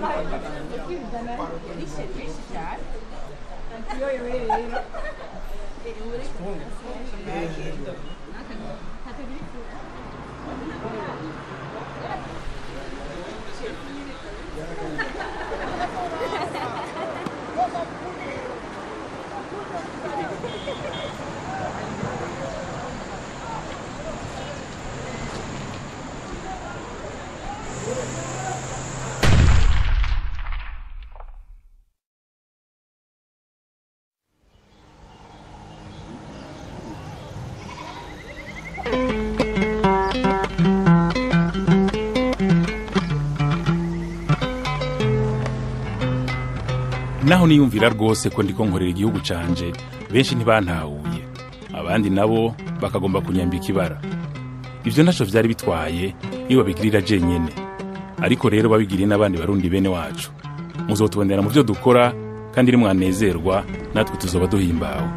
naho niyumvira rwose ko ndiko nkorera igihugu canje benshi ntibantahuye abandi nabo bakagomba kunyambika ibara ivyo ntaco vyari bitwaye iyo babigirira jenyene ariko rero babigiriye n'abandi barundi bene wacu muzotubonera mu vyo dukora kandi iri mwanezerwa natwe tuzoba duhimbawe.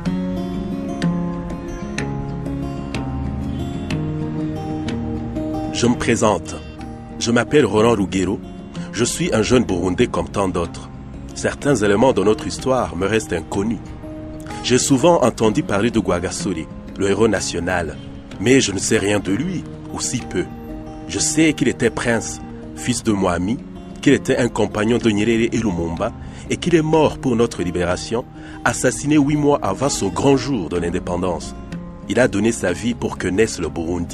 Je me présente. Je m'appelle Roland Ruggiero. Je suis un jeune Burundais comme tant d'autres. Certains éléments de notre histoire me restent inconnus. J'ai souvent entendu parler de Rwagasore, le héros national, mais je ne sais rien de lui, ou si peu. Je sais qu'il était prince, fils de Mwami, qu'il était un compagnon de Nyerere et Lumumba, et qu'il est mort pour notre libération, assassiné 8 mois avant son grand jour de l'indépendance. Il a donné sa vie pour que naisse le Burundi.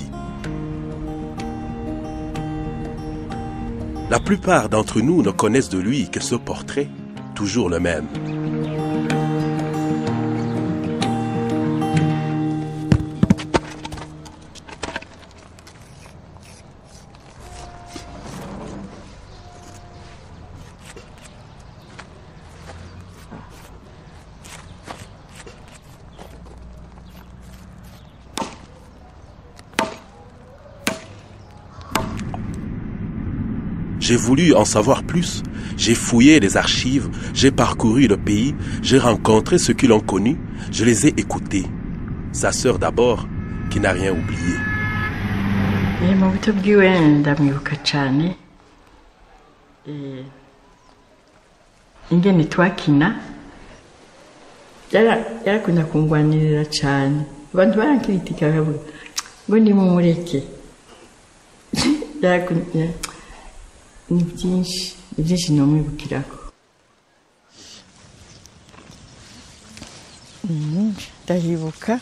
La plupart d'entre nous ne connaissent de lui que ce portrait, toujours le même. J'ai voulu en savoir plus. J'ai fouillé les archives, j'ai parcouru le pays, j'ai rencontré ceux qui l'ont connu, je les ai écoutés. Sa sœur d'abord, qui n'a rien oublié. Mu buto bwiwe ndamwibuka cyane ingene twakina yarakunda kungwanirira cyane abantu barankritika bavuga ngo ni mumureke ni byinshi nomwibukirako ndahibuka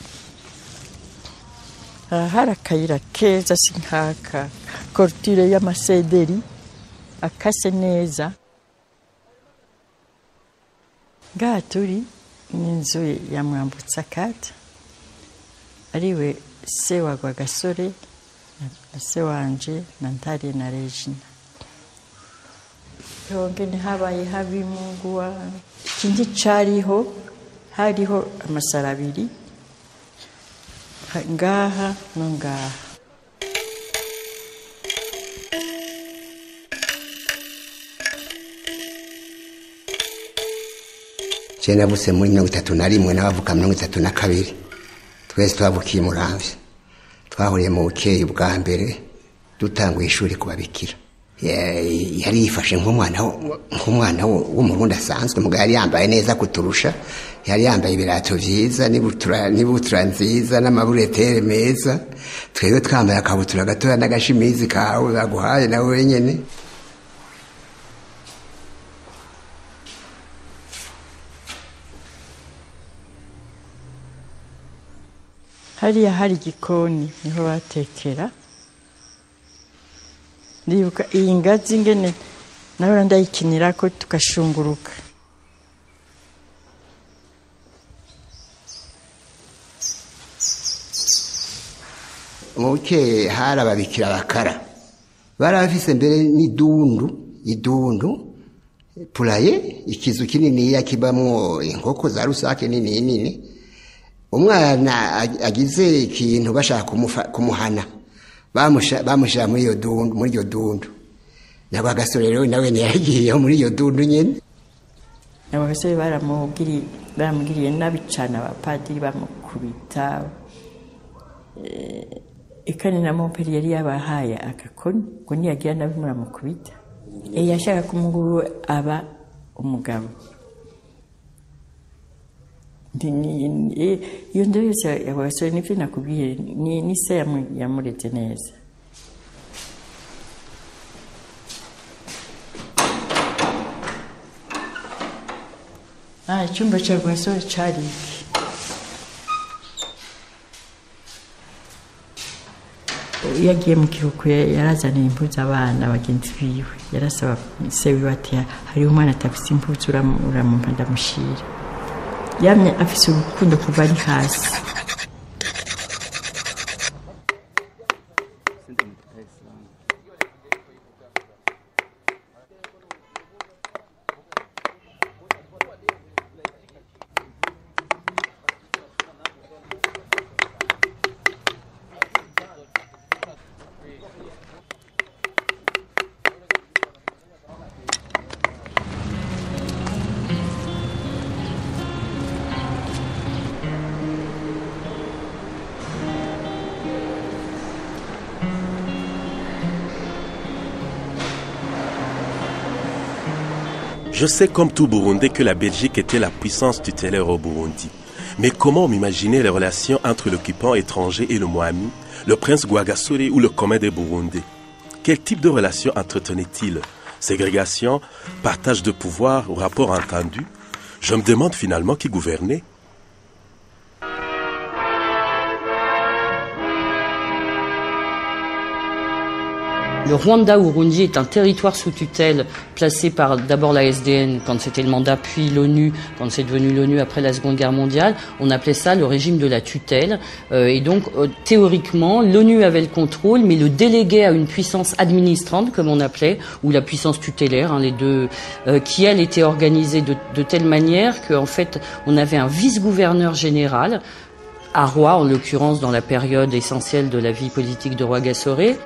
hari akayira keza si nkaka korutire y'amasederi akase neza ngaha turi n'inzu ya Mwambutsa-Kata ariwe se wa Rwagasore na se wanje na Ntare na Regina yongene habaye habimugwa ikindi cariho hariho amasara abiri ngaha no ngaha Jena buse muri 31 n'abavuka 32 twese twavukiye Muramvya twahuriye mu bukeyi bwa mbere dutanguye ishuri kubabikira yari yifashe nk'umwana w'umurundi asanzwe mugabo yari yambaye neza kuturusha yari yambaye ibirato vyiza n'ibutura nziza n'amaburetere meza twebwe twambaye akabutura gatoya n'agashimizi kawe baguhaye nawe wenyene hariya hari igikoni niho batekera ndibuka iyi ngazi ngene nawe ndayikinira ko tukashunguruka muke hari ababikira bakara barafise mbere idundu pulaye ikizu kinini yakibamwo inkoko za rusake nini umwana agize ikintu bashaka kumuhana bamushira muri iyo dundu na Rwagasore rero nawe ntiyagiye muri iyo dundu nyene Rwagasore baramugiriye nabi cane abapadiri bamukubita ikani na Montpellier yari yabahaye agakoni ngo niyagira nabi muramukubita yashaka ko umugabo aba umugabo. Iyo ndo yose abasore nivyo nakubwiye ni se yamureze neza. Icyumba cya Rwasore cyari iki? Iyo agiye mu kiruhuko yarazaniye impuzu abana bagenzi biwe, yarasaba se wiwe ati hariho umwana atafise impuzu uramumpa ndamushira. Yamye afise urukundo kuva ari hasi. Je sais comme tout Burundais que la Belgique était la puissance tutélaire au Burundi. Mais comment m'imaginer les relations entre l'occupant étranger et le Mwami, le prince Rwagasore ou le commun des Burundais? Quel type de relations entretenait-il? Ségrégation, partage de pouvoir ou rapport entendu? Je me demande finalement qui gouvernait. Le Rwanda-Urundi est un territoire sous tutelle placé par d'abord la SDN quand c'était le mandat, puis l'ONU quand c'est devenu l'ONU après la Seconde Guerre mondiale. On appelait ça le régime de la tutelle. Et donc théoriquement, l'ONU avait le contrôle, mais le délégué à une puissance administrante, comme on appelait, ou la puissance tutélaire, les deux, qui elle était organisée de telle manière qu'en fait on avait un vice-gouverneur général à Roi, en l'occurrence dans la période essentielle de la vie politique de Rwagasore.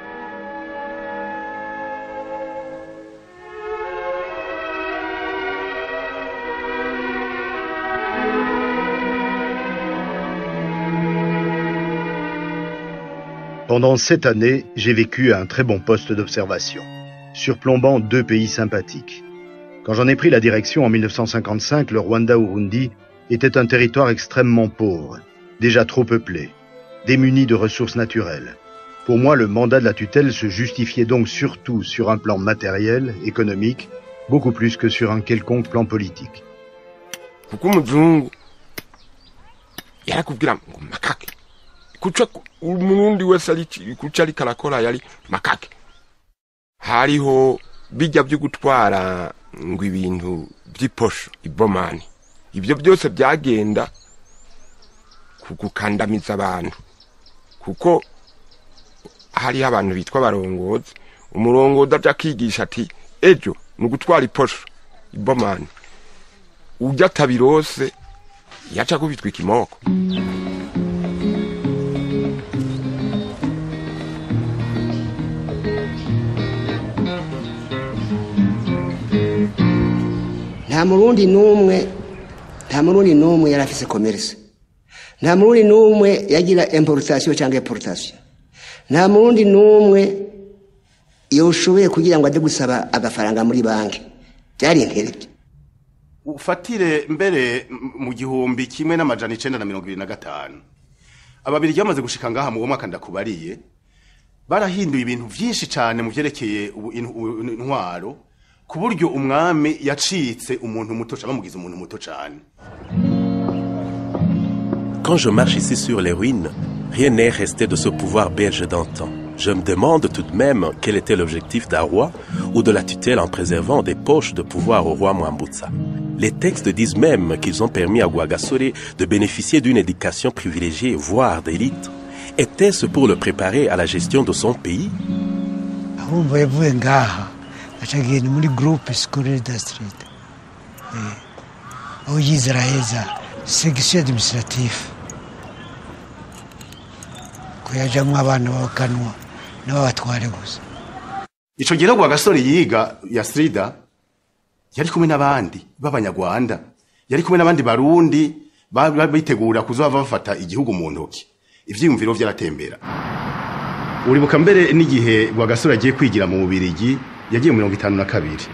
Pendant 7 années, j'ai vécu à un très bon poste d'observation, surplombant 2 pays sympathiques. Quand j'en ai pris la direction en 1955, le Rwanda-Urundi était un territoire extrêmement pauvre, déjà trop peuplé, démuni de ressources naturelles. Pour moi, le mandat de la tutelle se justifiait donc surtout sur un plan matériel, économique, beaucoup plus que sur un quelconque plan politique. Umurundi wese ari karakora yari makake. Hariho bijya byo gutwara ngo ibintu by'iposho ibomani. Ibyo byose byagenda kugukandamiza abantu. Kuko hari abantu bitwa barongozi, umurongozi ajakigisha ati ejo nugutwara iposho ibomani. Ujya tabirose yaca kubitwa ikimoko. nta murundi numwe yari afise commerce, nta murundi numwe yagira importation cyangwa exportation, nta murundi numwe yoshoboye kugira ngo ade gusaba agafaranga muri banki. Byari inkerebye. Ufatire mbere mu 1925 ababiri yamaze gushika ngaha mu mwaka ndakubariye barahinduye ibintu byinshi cyane mu byerekeye intwaro ku buryo umwami yacitse umuntu muto cyane bamugize umuntu muto cyane. Quand je marche ici sur les ruines, rien n'est resté de ce pouvoir belge d'antan. Je me demande tout de même quel était l'objectif d'un roi ou de la tutelle en préservant des poches de pouvoir au roi Mwambutsa. Les textes disent même qu'ils ont permis à Rwagasore de bénéficier d'une éducation privilégiée, voire d'élite. Était-ce pour le préparer à la gestion de son pays? Achageni muri groupe scolaire d'Astrid. Au Israël, section administrative. Kuyaja mwabana bakanwa n'abatware gusa. Ico gira Rwagasore yiga ya Strida yari kumwe n'abandi b'abanyarwanda, yari kumwe n'abandi barundi bitegura kuzova bafata igihugu mu ntoki. Ivyiyumviro vyaratembera. Uribuka mbere n'igihe Rwagasore agiye kwigira mu Bubiligi yagiye mu 52.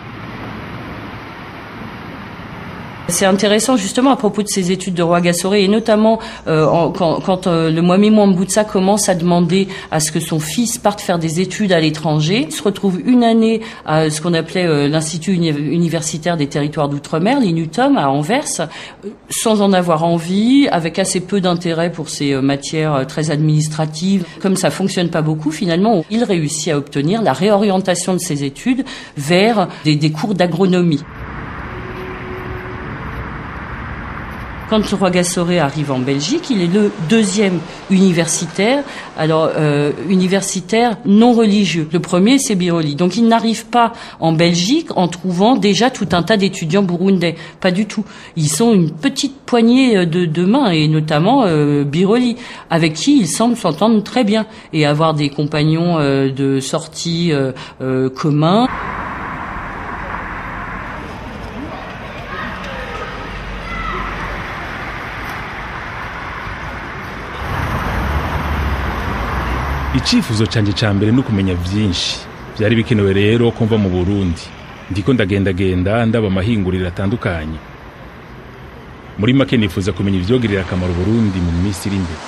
C'est intéressant justement à propos de ces études de Rwagasore et notamment quand le Mwami Mwambutsa commence à demander à ce que son fils parte faire des études à l'étranger. Il se retrouve une année à ce qu'on appelait l'Institut universitaire des territoires d'outre-mer, l'INUTOM à Anvers, sans en avoir envie, avec assez peu d'intérêt pour ces matières très administratives. Comme ça fonctionne pas beaucoup, finalement, il réussit à obtenir la réorientation de ses études vers des cours d'agronomie. Quand Rwagasore arrive en Belgique, il est le deuxième universitaire, universitaire non religieux. Le premier, c'est Biroli. Donc il n'arrive pas en Belgique en trouvant déjà tout un tas d'étudiants burundais. Pas du tout. Ils sont une petite poignée de mains, et notamment Biroli, avec qui il semble s'entendre très bien et avoir des compagnons de sortie communs. Icifuzo canje ca mbere no kumenya vyinshi byari bikenewe rero ko mva mu Burundi ndiko ndagendagenda ndaba amahinguriro atandukanye. Muri make nifuza kumenya ivyogirira akamaro Burundi mu minsi iri imbere.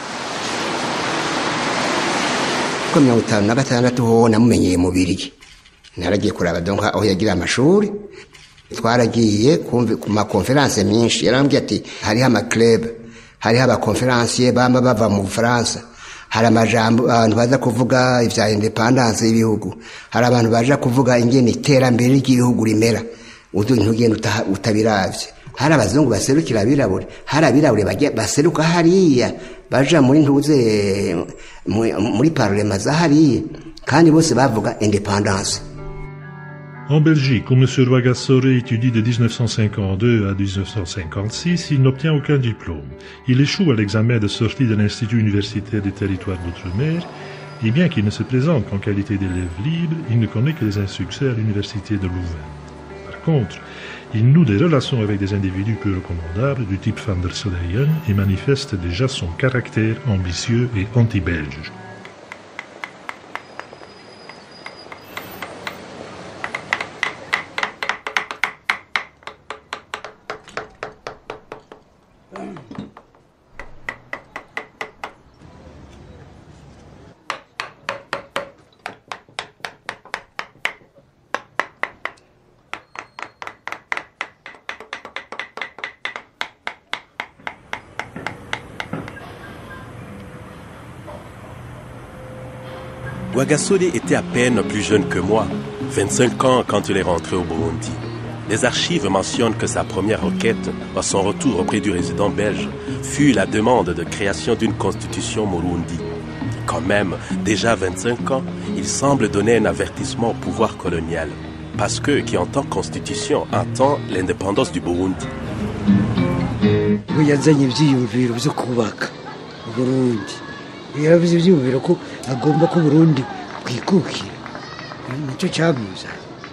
Ko 56 ho namumenyeye mu Birigi, naragiye kuraba donka aho yagira amashuri, twaragiye ku ma conference myinshi. Yarambwiye ati hari ama club, hari aba conferencier bamba bava mu France, hari amajambo abantu baza kuvuga ivya independence y'ibihugu, hari abantu baje kuvuga ingene iterambere ry'ibihugu rimera, ntugenda utabiravye. Hari abazungu baserukira abirabure, hari abirabure baseruka hariya baja muri ntuze muri parlement za hariya, kandi bose bavuga independence. En Belgique, où M. Rwagasore étudie de 1952 à 1956, il n'obtient aucun diplôme. Il échoue à l'examen de sortie de l'Institut universitaire des territoires d'outre-mer, et bien qu'il ne se présente qu'en qualité d'élève libre, il ne connaît que les insuccès à l'université de Louvain. Par contre, il noue des relations avec des individus peu recommandables du type Van der Sloyen et manifeste déjà son caractère ambitieux et anti-belge. Rwagasore était à peine plus jeune que moi, 25 ans quand il est rentré au Burundi. Les archives mentionnent que sa première requête, à son retour auprès du résident belge, fut la demande de création d'une constitution Murundi. Quand même, déjà 25 ans, il semble donner un avertissement au pouvoir colonial, parce que qui entend constitution entend l'indépendance du Burundi. Yaravuze ivyubiro ko agomba ko Burundi bwikukira, nicyo cyamuza.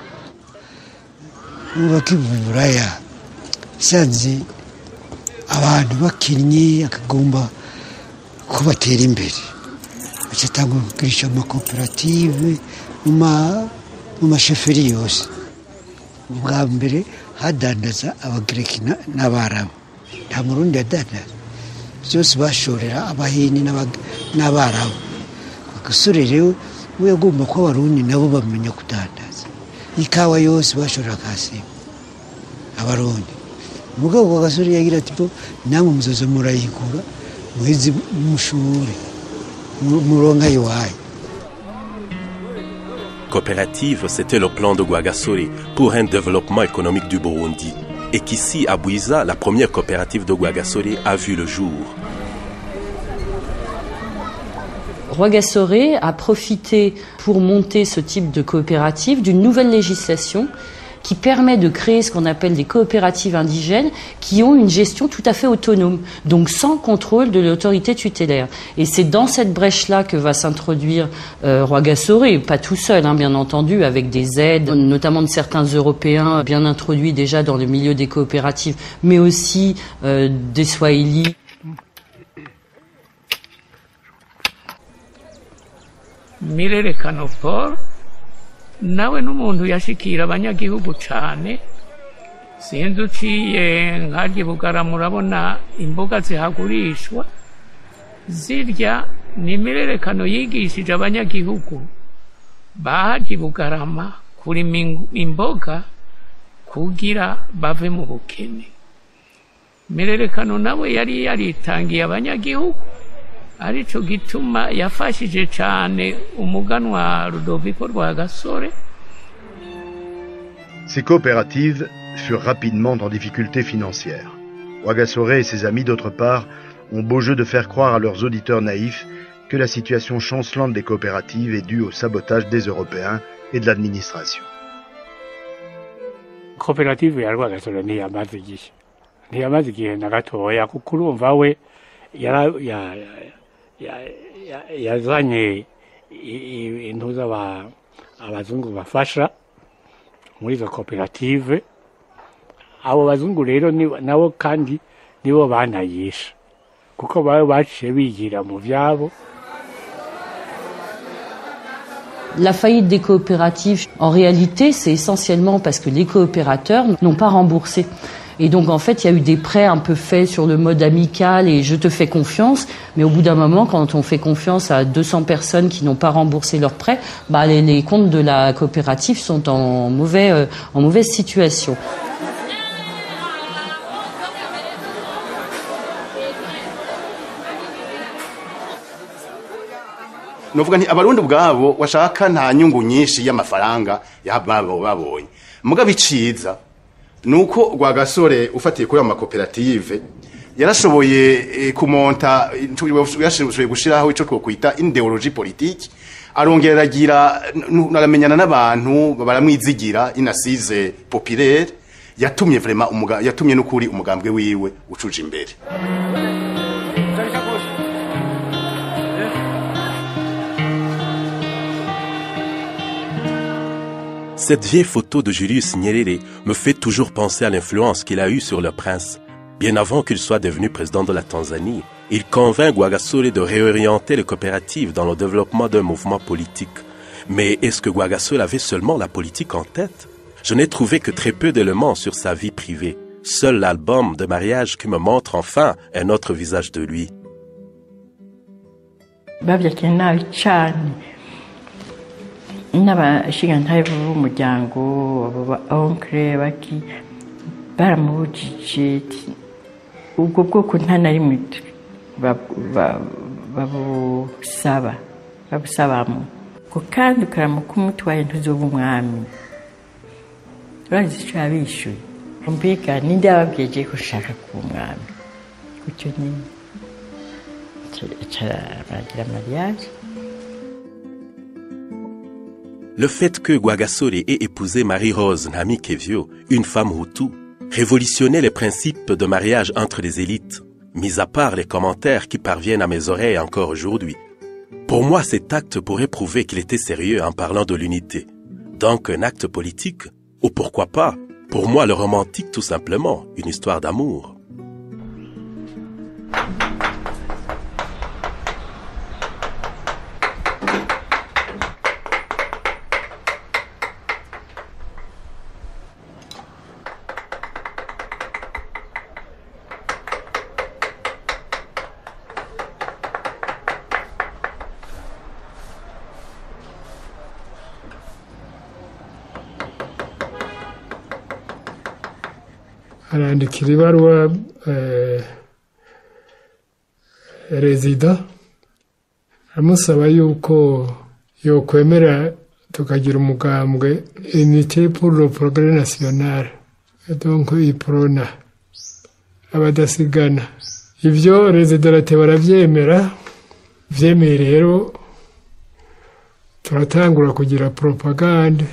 Ubakivuraya sanzi abantu bakinnye akagomba kubatera imbere, acatanga kugirisha ama cooperative mu masheferi yose. Ubwa mbere hadandaza abagreki n'abarabu, nta Murundi yadandaza, byose bashorera abahini n'abarabu. Rwagasore rero we yagomba ko Abarundi nabo bamenya kudandaza ikawa yose bashorera kasi Abarundi. Mugabo Rwagasore yagira ati po namwe muzozo murayigura muhizi mushure muronga yiwaye. Coopérative, c'était le plan de Rwagasore pour un développement économique du Burundi. Et qu'ici, à Bouiza, la première coopérative de Rwagasore a vu le jour. Rwagasore a profité pour monter ce type de coopérative d'une nouvelle législation qui permet de créer ce qu'on appelle des coopératives indigènes qui ont une gestion tout à fait autonome, donc sans contrôle de l'autorité tutélaire. Et c'est dans cette brèche-là que va s'introduire Rwagasore, pas tout seul, bien entendu, avec des aides, notamment de certains Européens bien introduits déjà dans le milieu des coopératives, mais aussi des Swahili. Mirerekano Paul nawe n'umuntu yashikira abanyagihugu cane. Sinzi uciye nkarya Bugarama urabona imboga zihagurishwa, zirya ni imirerekano yigishije abanyagihugu baharya Bugarama kurima imboga kugira bave mu bukene. Imirerekano nawe yari yaritangiye abanyagihugu, arico gituma yafashije cane umuganwa Rudoviko Rwagasore. Ces coopératives furent rapidement en difficulté financière. Rwagasore et ses amis, d'autre part, ont beau jeu de faire croire à leurs auditeurs naïfs que la situation chancelante des coopératives est due au sabotage des Européens et de l'administration. Coopérative ya Rwagasore ntiyamaze igihe na gatoya kuko urumva we yazanye intuza abazungu bafasha muri izo koperative. Abo bazungu rero nabo kandi nibo banayisha kuko bawe baciye bigira mu vyabo. La faillite des coopératives, en réalité, c'est essentiellement parce que les coopérateurs n'ont pas remboursé. Et donc, en fait, il y a eu des prêts un peu faits sur le mode amical et je te fais confiance. Mais au bout d'un moment, quand on fait confiance à 200 personnes qui n'ont pas remboursé leurs prêts, les comptes de la coopérative sont en mauvaise situation. Novuga nti abarundi ubwabo washaka nta nyungu nyinshi y'amafaranga yababo babonye. Muga biciza nuko Rwagasore ufatiye kuri amakoperative yarashoboye kumonta, yashoboye gushiraho ico twokwita ideologie politique, arongera agira naramenyana n'abantu baramwizigira inasize populaire, yatumye vraiment yatumye n'ukuri umugambwe wiwe ucuje imbere. Cette vieille photo de Julius Nyerere me fait toujours penser à l'influence qu'il a eue sur le prince. Bien avant qu'il soit devenu président de la Tanzanie, il convainc Rwagasore de réorienter les coopératives dans le développement d'un mouvement politique. Mais est-ce que Rwagasore avait seulement la politique en tête? Je n'ai trouvé que très peu d'éléments sur sa vie privée. Seul l'album de mariage qui me montre enfin un autre visage de lui. N'abashigantahe b'umuryango onkle baki baramubujije ubwo bwoko nta na rimwe babusabamo ko kandi ukaramuka umutwaye ntuzoba umwami. Urazi ico yabishuye mbega ninde yababwiye ko ushaka kuba umwami kucyo nyine bagira mariage. Le fait que Rwagasore ait épousé Marie-Rose Nhamikevio, une femme Hutu, révolutionnait les principes de mariage entre les élites, mis à part les commentaires qui parviennent à mes oreilles encore aujourd'hui. Pour moi, cet acte pourrait prouver qu'il était sérieux en parlant de l'unité. Donc un acte politique, ou pourquoi pas, pour moi le romantique tout simplement, une histoire d'amour. arandikira ibaruwa rezida amusaba yuko yokwemera tukagira umugambwe Unité pour le Progrès National, donc iprona abadasigana. Ivyo rezida rate baravyemera, vyemeye rero turatangura kugira propagande.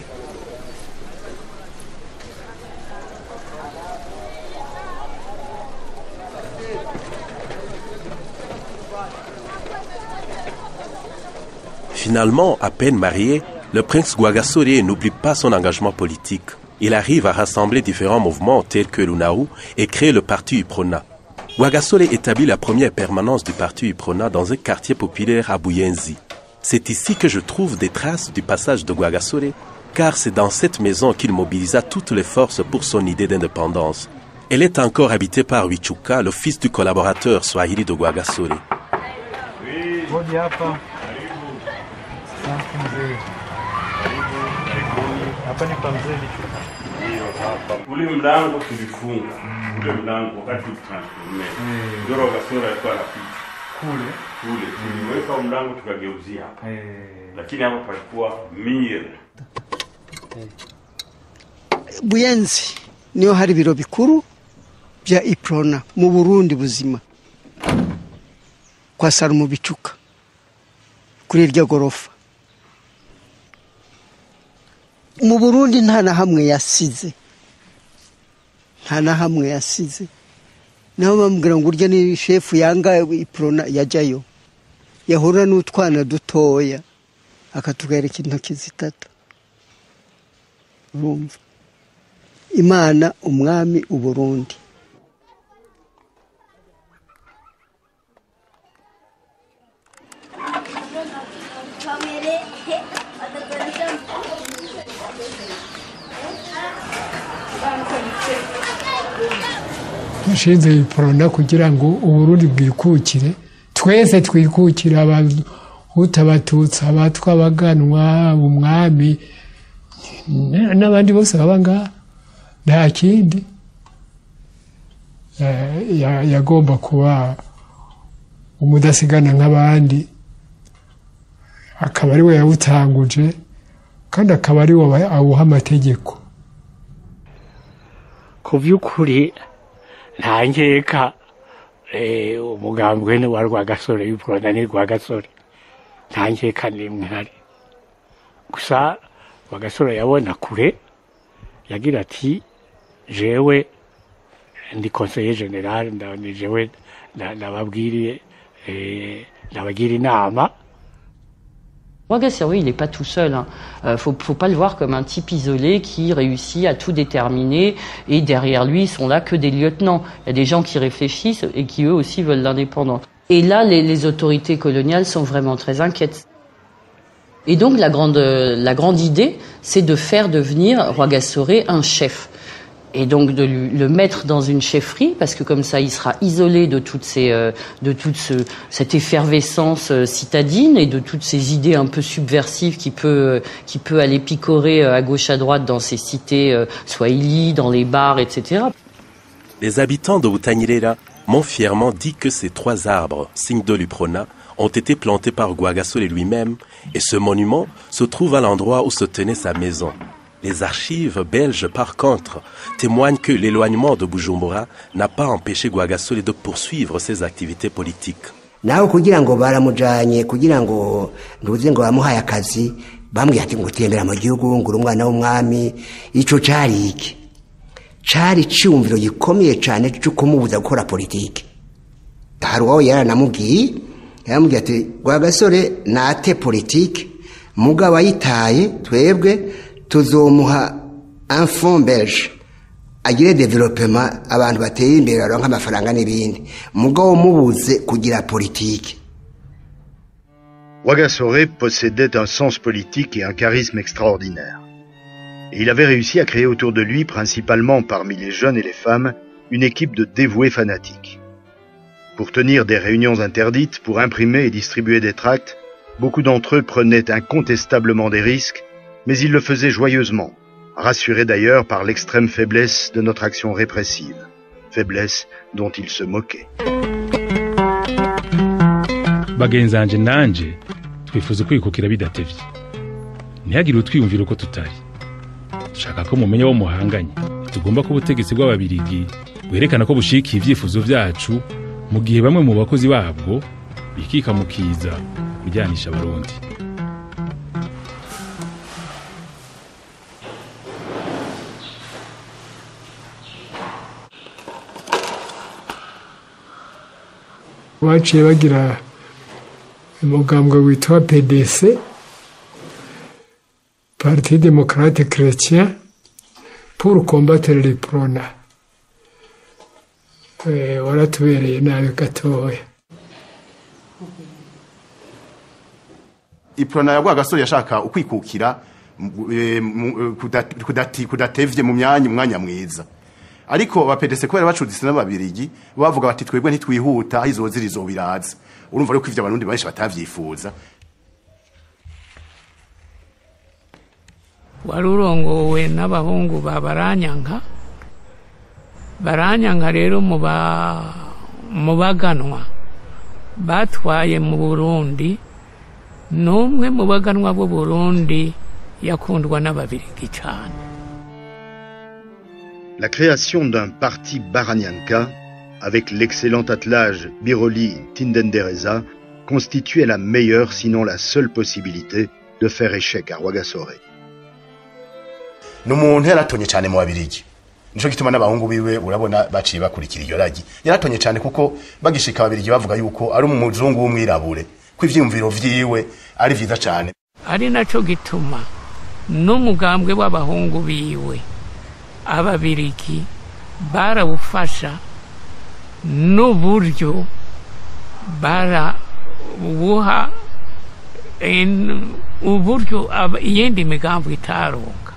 Finalement, à peine marié, le prince Rwagasore n'oublie pas son engagement politique. Il arrive à rassembler différents mouvements tels que l'UNAU et crée le parti UPRONA. Rwagasore établit la première permanence du parti UPRONA dans un quartier populaire à Buyenzi. C'est ici que je trouve des traces du passage de Rwagasore car c'est dans cette maison qu'il mobilisa toutes les forces pour son idée d'indépendance. Elle est encore habitée par Wichuka, le fils du collaborateur Swahili de Rwagasore. Ule mlango tulifunga, ule mlango wakati tulitransforme. Ndio Rwagasore alikuwa anapita. Kule tuliweka mlango tukageuzia hapa. Lakini hapa palikuwa mire. Buyenzi niyo hari biro bikuru bya Iprona mu Burundi buzima. Kwa Sarumu Bicuka. Kuri iryo gorofa. Mu Burundi nta na hamwe yasize. Nabo bambwira ngo urya ni chef yanga Iprona yajyayo. Yahura n'utwana dutoya akatugereka intoki zitatu. Urumva. Imana umwami uburundi. Nshinze Iprona kugira ngo Uburundi bwikukire, twese twikukire, abahutu abatutsi abatwa abaganwa umwami n'abandi bose babanga nta kindi. Yagomba kuba umudasigana nk'abandi, akaba ari we yawutanguje kandi akaba ari we awuha amategeko. Ku by'ukuri nta nkeka umugambwe wa Rwagasore y'Iprona ni Rwagasore, nta nkeka n'imwe hari. Gusa Rwagasore yabona kure, yagira ati jewe ndi conseiller général, ni jewe nabagira inama. Rwagasore, il n'est pas tout seul. Faut pas le voir comme un type isolé qui réussit à tout déterminer et derrière lui, ils sont là que des lieutenants. Il y a des gens qui réfléchissent et qui eux aussi veulent l'indépendance. Et là, les autorités coloniales sont vraiment très inquiètes. Et donc la grande idée, c'est de faire devenir Rwagasore un chef. Et donc de le mettre dans une chefferie, parce que comme ça il sera isolé de cette effervescence citadine et de toutes ces idées un peu subversives qui peut aller picorer à gauche à droite dans ces cités swahili, dans les bars, etc. Les habitants de Butanyerera m'ont fièrement dit que ces 3 arbres, signe de l'Iprona, ont été plantés par Rwagasore lui-même, et ce monument se trouve à l'endroit où se tenait sa maison. Les archives belges, par contre, témoignent que l'éloignement de Bujumbura n'a pas empêché Rwagasore de poursuivre ses activités politiques. Naho kugira ngo baramujanye kugira ngo nduze ngo bamuhaye akazi bambwiye ati ngo tembera mu gihugu ngo umwana w'umwami, ico cari iki? Cari cyumviro gikomeye cyane cyo kumubuza gukora politiki. Hari uwo yaramubwiye ati Rwagasore nate politiki mugabo ayitaye twebwe tuzomuha un fonds belge agire développement abantu bateye imbere baronka amafaranga n'ibindi mugabo mubuze kugira politique. Rwagasore possédait un sens politique et un charisme extraordinaire. Et il avait réussi à créer autour de lui, principalement parmi les jeunes et les femmes, une équipe de dévoués fanatiques. Pour tenir des réunions interdites, pour imprimer et distribuer des tracts, beaucoup d'entre eux prenaient incontestablement des risques, mais ils le faisaient joyeusement, rassurés d'ailleurs par l'extrême faiblesse de notre action répressive, faiblesse dont ils se moquaient. Bagenzanje nanje twifuza kwikukira bidatevye. Ntihagire utwiyumvira uko tutari. Shaka ko mumenya wo muhanganye. Tugomba ko ubutegetsi bw'ababirigi werekana ko bushika ivyifuzo vyacu mu gihe bamwe mu bakozi babwo bikika mukiza kujyanisha abarundi. Baciye bagira umugambwe witwa PDC, Parti démocrate chrétien, pour combattre l'Iprona. Waratubereye nabi gatoya. Iprona ya Rwagasore yashaka ukwikukira kudatevye mu mwanya mwiza. Ariko abapedese kubera bacudise n'ababirigi bavuga bati twebwe ntitwihuta aho izozira izobiraza. Urumva rero ko ivyo abarundi benshi batavyifuza. Warurongowe n'abahungu ba Baranyanka. Baranyanka rero mu baganwa batwaye mu Burundi, n'umwe mu baganwa b'u Burundi yakundwa n'ababirigi cyane. La création d'un parti Baranyanka, avec l'excellent attelage Biroli-Tindendereza, constituait la meilleure, sinon la seule possibilité de faire échec à Rwagasore. N'umuntu yaratonye cyane mu babirigi. Nico gituma n'abahungu biwe urabona baciye bakurikira iyo ragi. Yaratonye cyane kuko bagishika ababirigi bavuga yuko ari umuzungu w'umwirabure, ko ivyumviro vyiwe ari vyiza cyane. Ari naco gituma n'umugambwe w'abahungu biwe ababirigi barawufasha n'uburyo barawuha uburyo iyindi migambo itaronka.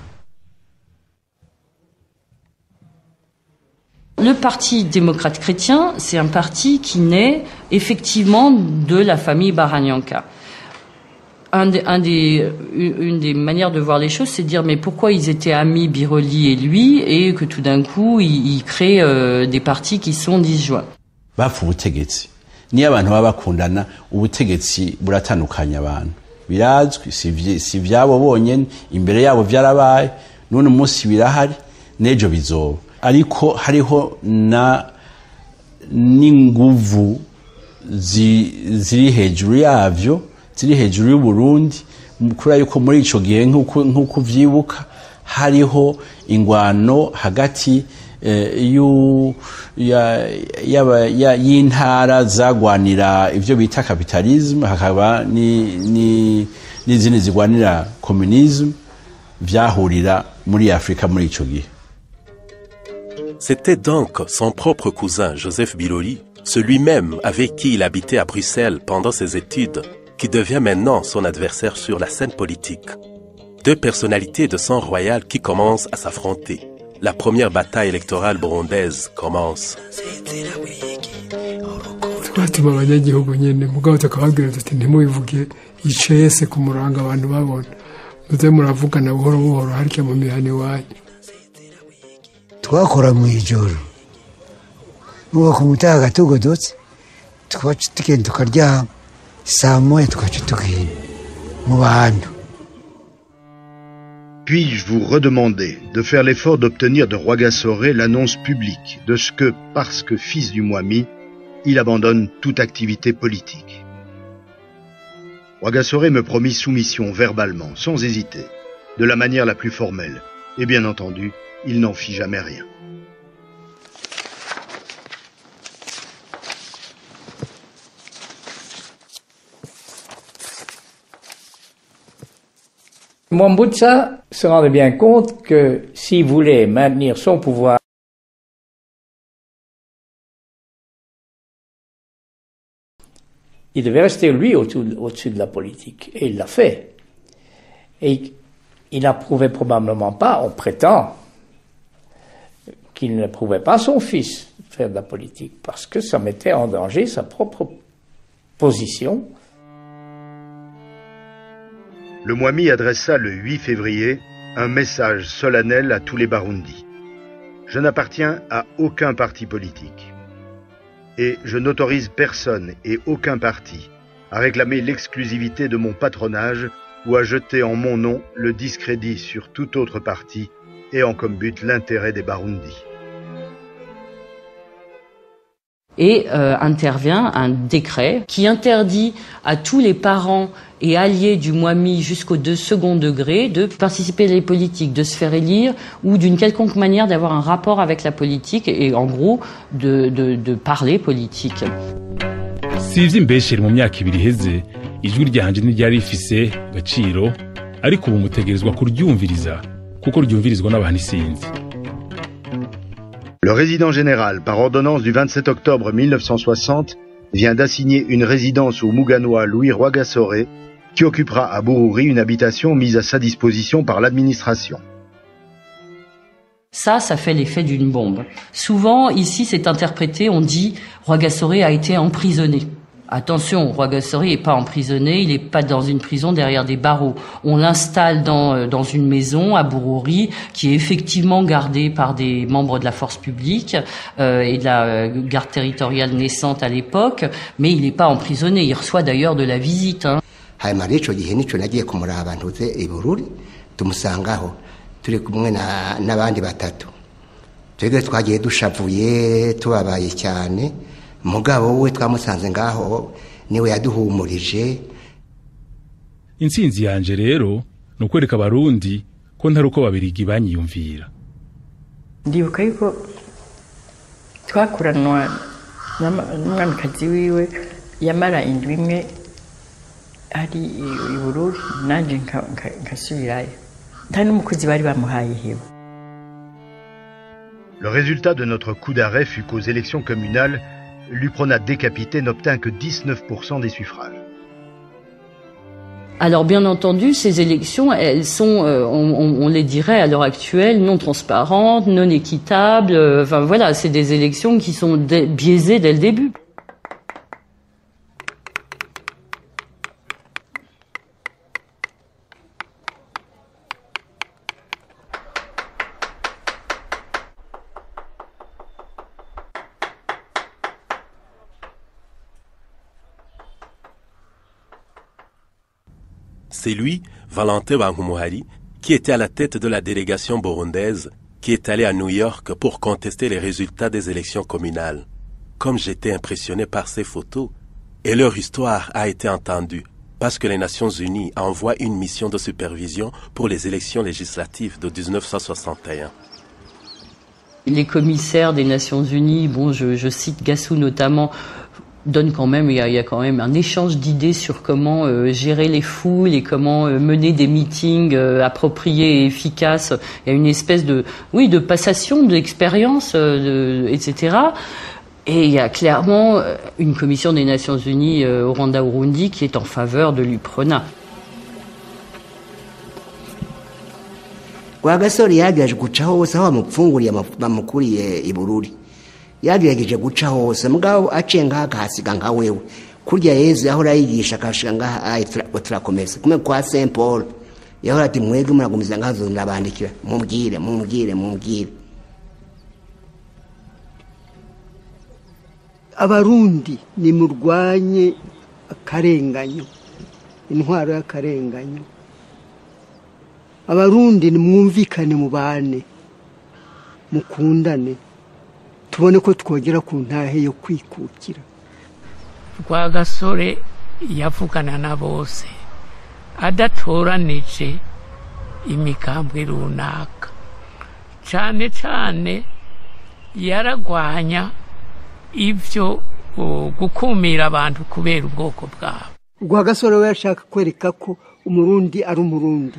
Le Parti démocrate chrétien, c'est un parti qui naît effectivement de la famille Baranyanka. Une des manières de voir les choses, c'est de dire mais pourquoi ils étaient amis Biroli et lui, et que tout d'un coup ils créent des partis qui sont disjoints. Bapfu ubutegetsi ni abantu baba bakundana, ubutegetsi buratandukanya abantu, birazwi, si vyabo bonyene, imbere yabo vyarabaye, none umunsi birahari, nejo bizoba. Ariko hariho n'inguvu ziri hejuru yavyo, ziri hejuru y'Uburundi, kubera yuko muri ico gihe nk'uko vyibuka hariho ingwano hagati y'intara zagwanira ivyo bita capitalisme, hakaba n'izindi zigwanira communisme, vyahurira muri Afrika muri ico gihe. C'était donc son propre cousin, Joseph Biroli, celui-même avec qui il habitait à Bruxelles pendant ses études, qui devient maintenant son adversaire sur la scène politique. Deux personnalités de sang royal qui commencent à s'affronter. La première bataille électorale burundaise commence. twatuma abanyagihugu nyene mugabo tukababwira tuti ntimubivuge yicaye se ku murango abantu babona, muze muravugana buhoro buhoro harya mu mihani wanyu. Twakora mu ijoro nuko kumutaha gatugodotse twacu tugenda tukaryama saa moya tukaca tugenda mu bantu. Puis-je vous redemander de faire l'effort d'obtenir de Rwagasore l'annonce publique de ce que, parce que fils du Mwami, il abandonne toute activité politique. Rwagasore me promit soumission verbalement, sans hésiter, de la manière la plus formelle, et bien entendu, il n'en fit jamais rien. Mwambutsa se rendait bien compte que s'il voulait maintenir son pouvoir, il devait rester lui au-dessus de la politique. Et il l'a fait. Et il n'approuvait probablement pas, on prétend, qu'il n'approuvait pas son fils faire de la politique, parce que ça mettait en danger sa propre position. Le Mwami adressa le 8 février un message solennel à tous les Barundis. Je n'appartiens à aucun parti politique. Et je n'autorise personne et aucun parti à réclamer l'exclusivité de mon patronage ou à jeter en mon nom le discrédit sur tout autre parti ayant comme but l'intérêt des Barundis. Et intervient un décret qui interdit à tous les parents et alliés du Mwami jusqu'au second degré de participer à les politiques, de se faire élire ou d'une quelconque manière d'avoir un rapport avec la politique et en gros de parler politique. Sivye imbeshere mu myaka ibiri heze ijwi ryanje ntiryari rifise gaciro, ariko ubu mutegerezwa kuryumviriza kuko ryumvirizwa n'abantu isinzi. Le résident général, par ordonnance du 27 octobre 1960, vient d'assigner une résidence au Muganwa Louis Rwagasore, qui occupera à Bururi une habitation mise à sa disposition par l'administration. Ça fait l'effet d'une bombe. Souvent, ici, c'est interprété, on dit Rwagasore a été emprisonné. Attention, Rwagasore n'est pas emprisonné, il n'est pas dans une prison derrière des barreaux. On l'installe dans une maison à Bururi qui est effectivement gardée par des membres de la force publique et de la garde territoriale naissante à l'époque, mais il n'est pas emprisonné, il reçoit d'ailleurs de la visite. Hanyuma rero ico gihe nico nagiye kumuraba ntuze i Bururi tumusangaho turi kumwe n'abandi batatu. Twebwe twagiye dushavuye tubabaye cyane. Mugabo we twamusanze ngaho niwe yaduhumurije. Intsinzi yanje rero nukwereka abarundi ko ntari uko babirigi banyiyumvira. Ndibuka yuko twakuranwa n'umwamikazi wiwe yamara indwi imwe ari i Bururi nanje nkasubirayo. Nta n'umukozi bari bamuhaye ihebo. Le résultat de notre coup d'arrêt fut qu'aux élections communales, l'UPRONA décapité n'obtint que 19% des suffrages. Alors bien entendu, ces élections, elles sont, on les dirait à l'heure actuelle, non transparentes, non équitables. Enfin voilà, c'est des élections qui sont biaisées dès le début. C'est lui, Valentin Bankumuhari, qui était à la tête de la délégation burundaise qui est allée à New York pour contester les résultats des élections communales. Comme j'étais impressionné par ces photos, et leur histoire a été entendue, parce que les Nations Unies envoient une mission de supervision pour les élections législatives de 1961. Les commissaires des Nations Unies, bon, je cite Gassou notamment, donne quand même, il y a quand même un échange d'idées sur comment gérer les foules et comment mener des meetings appropriés et efficaces. Il y a une espèce de passation d'expérience, etc. Et il y a clairement une commission des Nations Unies au Rwanda-Urundi qui est en faveur de l'UPRONA. Rwagasore yagerageje guca hose aho bamupfunguriye bamukuriye i Bururi. Yagerageje guca hose mugabo acenga akahasiga nka wewe kurya Yezu yahora yigisha akashika ngaha turakomeza kumwe kwa Saint Paul yahora ati mwege muragumiza ngazo ndabandikira mumbwire. Abarundi ni murwanye akarenganyo, intwaro y'akarenganyo. Abarundi ni mwumvikane mubane, mukundane, tubone ko twogera ku ntahe yo kwikukira. Rwagasore yavugana na bose adatoranije imikambwe runaka, cane cane yaragwanya ivyo gukumira abantu kubera ubwoko bwabo. Rwagasore we yashaka kwereka ko umurundi ari umurundi.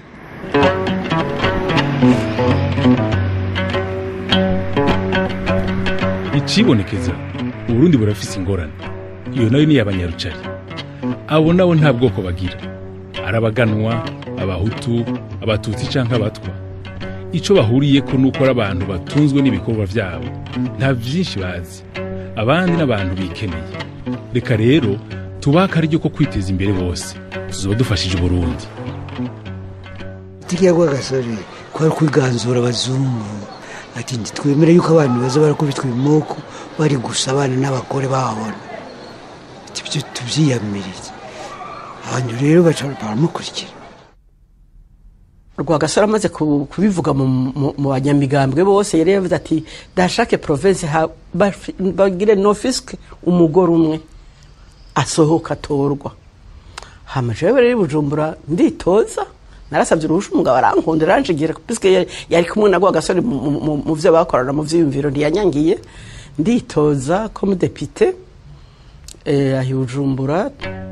Icibonekeza Uburundi burafise ingorane, iyo nayo ni abanyarucari. Abo nabo nta bwoko bagira, arabaganwa, abahutu, abatutsi canke abatwa. Ico bahuriyeko nuko ari abantu batunzwe n'ibikorwa vyabo, nta vyinshi bazi. Abandi n'abantu bikeneye. Reka rero tubaka aryo ko kwiteza imbere bose, tuzoba dufashije Burundi. Tikiya Rwagasore kwari kwiganzura abazungu, ati twemere yuko abantu baza barakubitwa imoko bari gusabana n'abakore babona, ibyo tuvyiyamiriza. Abantu rero baramukurikira. Rwagasore amaze kubivuga mu banyamigambwe bose yari yavuze ati dashake province bagire nofiske umugore umwe asohoka atorwa. Hamaje rero Bujumbura nditoza narasabye uruhusha umugabo arankundira aranjigira puisque yari kumwe na Rwagasore mu vyo bakorana mu vyiyumviro ntiyanyangiye nditoza comme député ahi Bujumbura.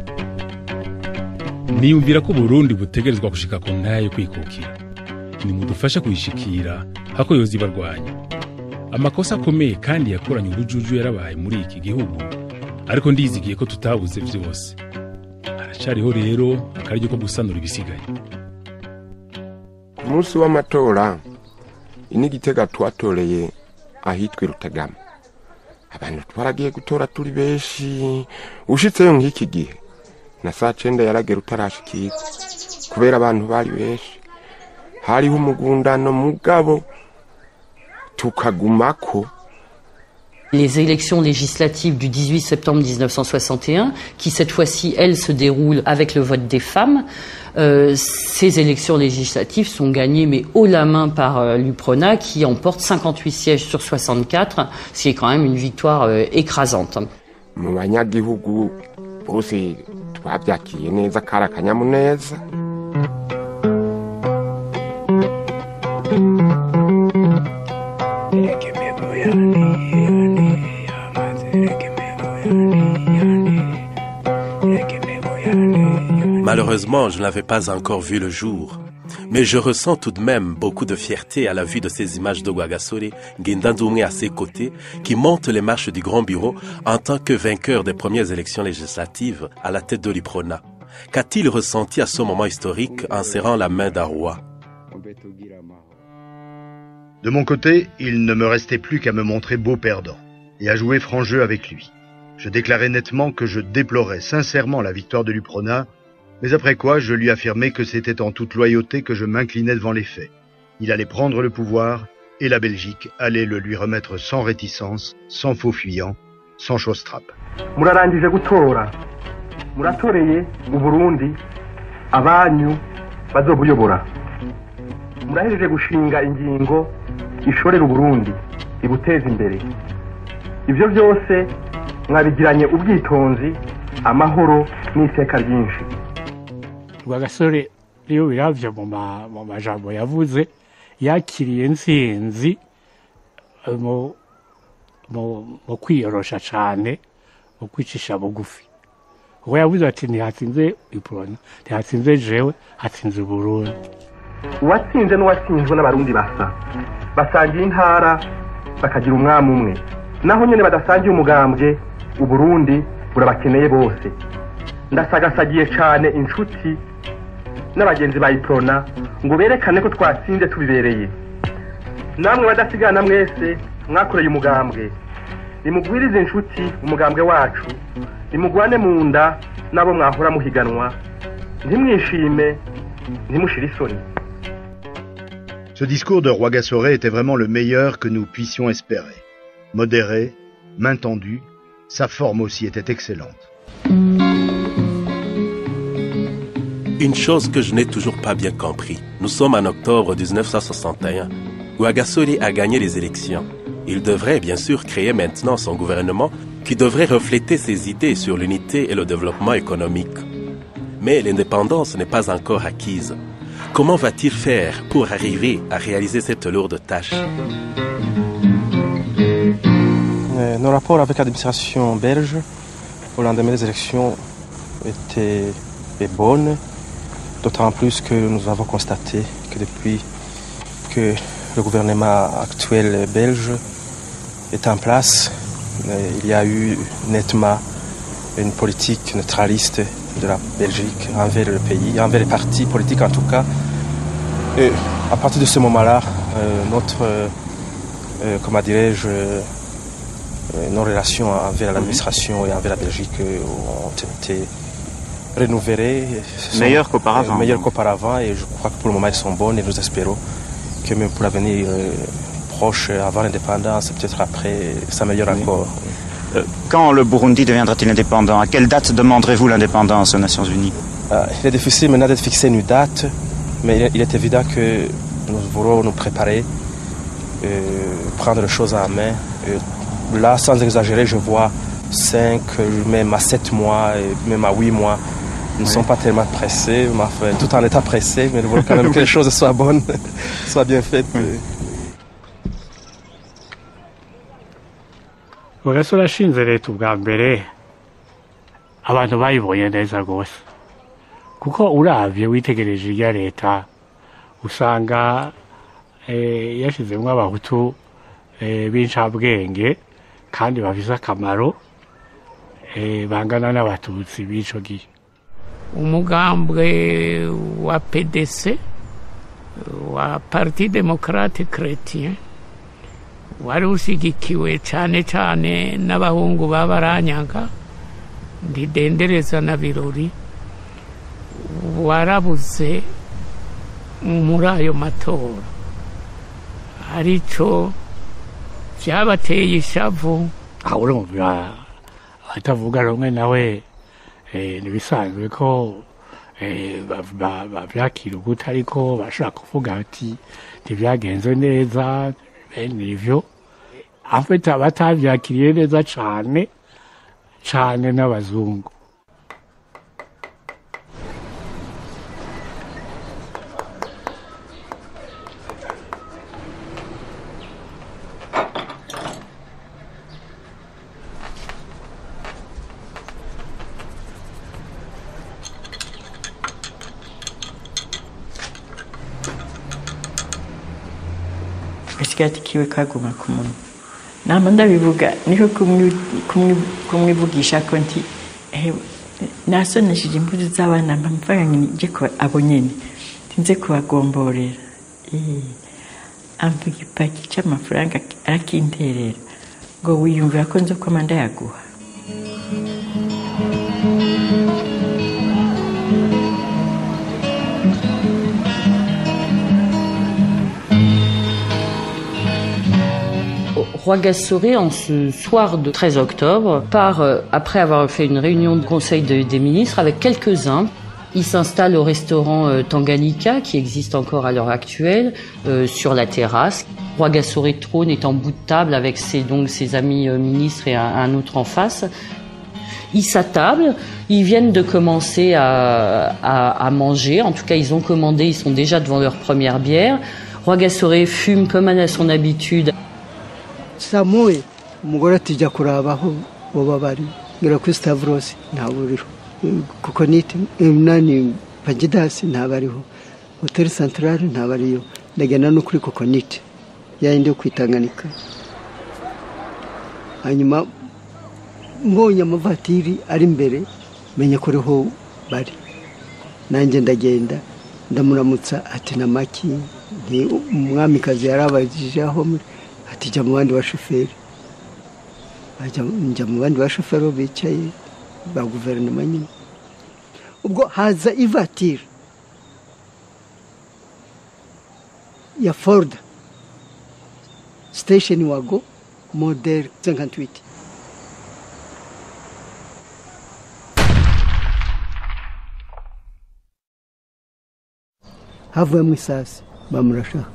Niyumvira ko Burundi butegerezwa gushika ku ntayo kwikukira. Ni mudufasha kuyishikira hako yozi barwanya. Amakosa akomeye kandi yakoranye urujuju yarabaye muri iki gihugu, ariko ndizigiye ko tutabuze vyose. haracariho rero akaryo ko gusanura ibisigaye. Ku munsi w'amatora inigitega twatoreye ahitwa Rutegama, abantu twaragiye gutora turi benshi, ushitseyo nk'iki gihe na saa 9 yaragera utarashikira kubera abantu bari benshi, hariho umugundano mugabo tukagumako. Les élections législatives du 18 septembre 1961, qui cette fois-ci, elles, se déroulent avec le vote des femmes. Ces élections législatives sont gagnées, mais haut la main par l'UPRONA, qui emporte 58 sièges sur 64, ce qui est quand même une victoire écrasante. Mu banyagihugu bose twabyakiye neza kara kanyamuneza. Malheureusement, je n'avais pas encore vu le jour. Mais je ressens tout de même beaucoup de fierté à la vue de ces images de Rwagasore, Ngendanzumwe à ses côtés, qui monte les marches du Grand Bureau en tant que vainqueur des premières élections législatives à la tête de l'UPRONA. Qu'a-t-il ressenti à ce moment historique en serrant la main d'un roi? De mon côté, il ne me restait plus qu'à me montrer beau perdant et à jouer franc jeu avec lui. Je déclarais nettement que je déplorais sincèrement la victoire de l'UPRONA, mais après quoi je lui affirmais que c'était en toute loyauté que je m'inclinais devant les faits. Il allait prendre le pouvoir et la Belgique allait le lui remettre sans réticence, sans faux fuyant, sans chausse-trappe. Murarangije gutora, muratoreye Uburundi, abanyu bazobuyobora. Murahejeje gushinga ingingo ishorera Uburundi ibuteza imbere. Ivyo byose mwabigiranye ubwitonzi, amahoro n'iteka ryinshi. Rwagasore rero biravye mu majambo yavuze, yakiriye intsinzi mu kwiyorosha cane, mu kwicisha bugufi. Ubwo yavuze ati ntihatsinze UPRONA, ntihatsinze jewe, hatsinze Uburundi. Uwatsinze n'uwatsinzwe n'abarundi basangiye intara bakagira umwami umwe, naho nyene badasangiye umugambwe, Uburundi burabakeneye bose. Ndasagasagiye cane inshuti n'abagenzi ba UPRONA ngo berekane ko twatsinze tubibereye. Namwe badasigana mwese mwakoreye umugambwe, nimugwirize inshuti umugambwe wacu, nimugwane mu nda nabo mwahora muhiganwa, ntimwishime, ntimushire isoni. Ce discours de Rwagasore était vraiment le meilleur que nous puissions espérer. Modéré, main tendue, sa forme aussi était excellente. Une chose que je n'ai toujours pas bien compris. Nous sommes en octobre 1961. Rwagasore a gagné les élections. Il devrait bien sûr créer maintenant son gouvernement qui devrait refléter ses idées sur l'unité et le développement économique. Mais l'indépendance n'est pas encore acquise. Comment va-t-il faire pour arriver à réaliser cette lourde tâche? Nos rapports avec l'administration belge au lendemain des élections étaient bonnes, d'autant plus que nous avons constaté que depuis que le gouvernement actuel belge est en place, il y a eu nettement une politique neutraliste de la Belgique envers le pays, envers les partis politiques en tout cas. Et à partir de ce moment-là, comment dirais-je, nos relations envers l'administration et envers la Belgique ont été renouvelées. Meilleures qu'auparavant. Meilleures qu'auparavant, et je crois que pour le moment elles sont bonnes, et nous espérons que même pour l'avenir proche, avant l'indépendance, peut-être après, s'améliore encore. Quand le Burundi deviendra-t-il indépendant? À quelle date demanderez-vous l'indépendance aux Nations Unies? Il est difficile maintenant de fixer une date, mais il est évident que nous voulons nous préparer, prendre les choses en main. Là, sans exagérer, je vois 5, même à 7 mois, même à 8 mois. Nous ne sommes pas tellement pressés, tout en étant pressés, mais nous voulons quand même que les choses soient bonnes, soient bien faites. Rwagasore ashinze leta ubwa mbere abantu bayibonye neza rwose, kuko uravye witegereje irya leta usanga yashizemwo abahutu b'incabwenge kandi bafise akamaro bangana n'abatutsi b'ico gihe. umugambwe wa PDC wa Parti Démocrate Chrétien wari usigikiwe cyane cyane n'abahungu b'abaranyaga ndidendereza na birori warabuze muri ayo matora arico byabateye ishavu urumva atavuga rumwe nawe nibisanzwe ko bavyakira uguta ariko bashaka kuvuga ati ntibyagenze neza bene ivyo afite abatavyakiriye neza cane cane n'abazungu. gasigati kiwe kaguma ku munwa nama ndabivuga niko kumwivugisha ko nti nasoneshije impuzu z'abana mpamvaga nje ko abo nyene tinze kubagomborera amvuga ipaki c'amafaranga arakinterera ngo wiyumvira ko nzo komanda yaguha. Rwagasore, en ce soir de 13 octobre, part, après avoir fait une réunion de conseil des ministres avec quelques-uns, il s'installe au restaurant Tanganyika, qui existe encore à l'heure actuelle, sur la terrasse. Rwagasore trône est en bout de table avec ses amis ministres et un autre en face. Ils s'attablent, ils viennent de commencer à manger, en tout cas ils ont commandé, ils sont déjà devant leur première bière. Rwagasore fume comme à son habitude. Samoye umugore atijya kurabaho boba bari ngira ku Stavros ntaburiho kuko niti nani Pagidasi ntabariho Hotel Central ntabariyo ndagena no kuri kuko niti yayinde kwitanganika hanyuma mbonye amavatiri ari imbere menye ko riho bari nanjye ndagenda ndamuramutsa ati na maki ni umwamikazi yarabajije aho ati jya mu bandi bashoferi njya mu bandi bashoferi bicaye ba guverinoma nyine ubwo haza ivatiri ya Ford station wago model 58 havuyemo isasi bamurasha.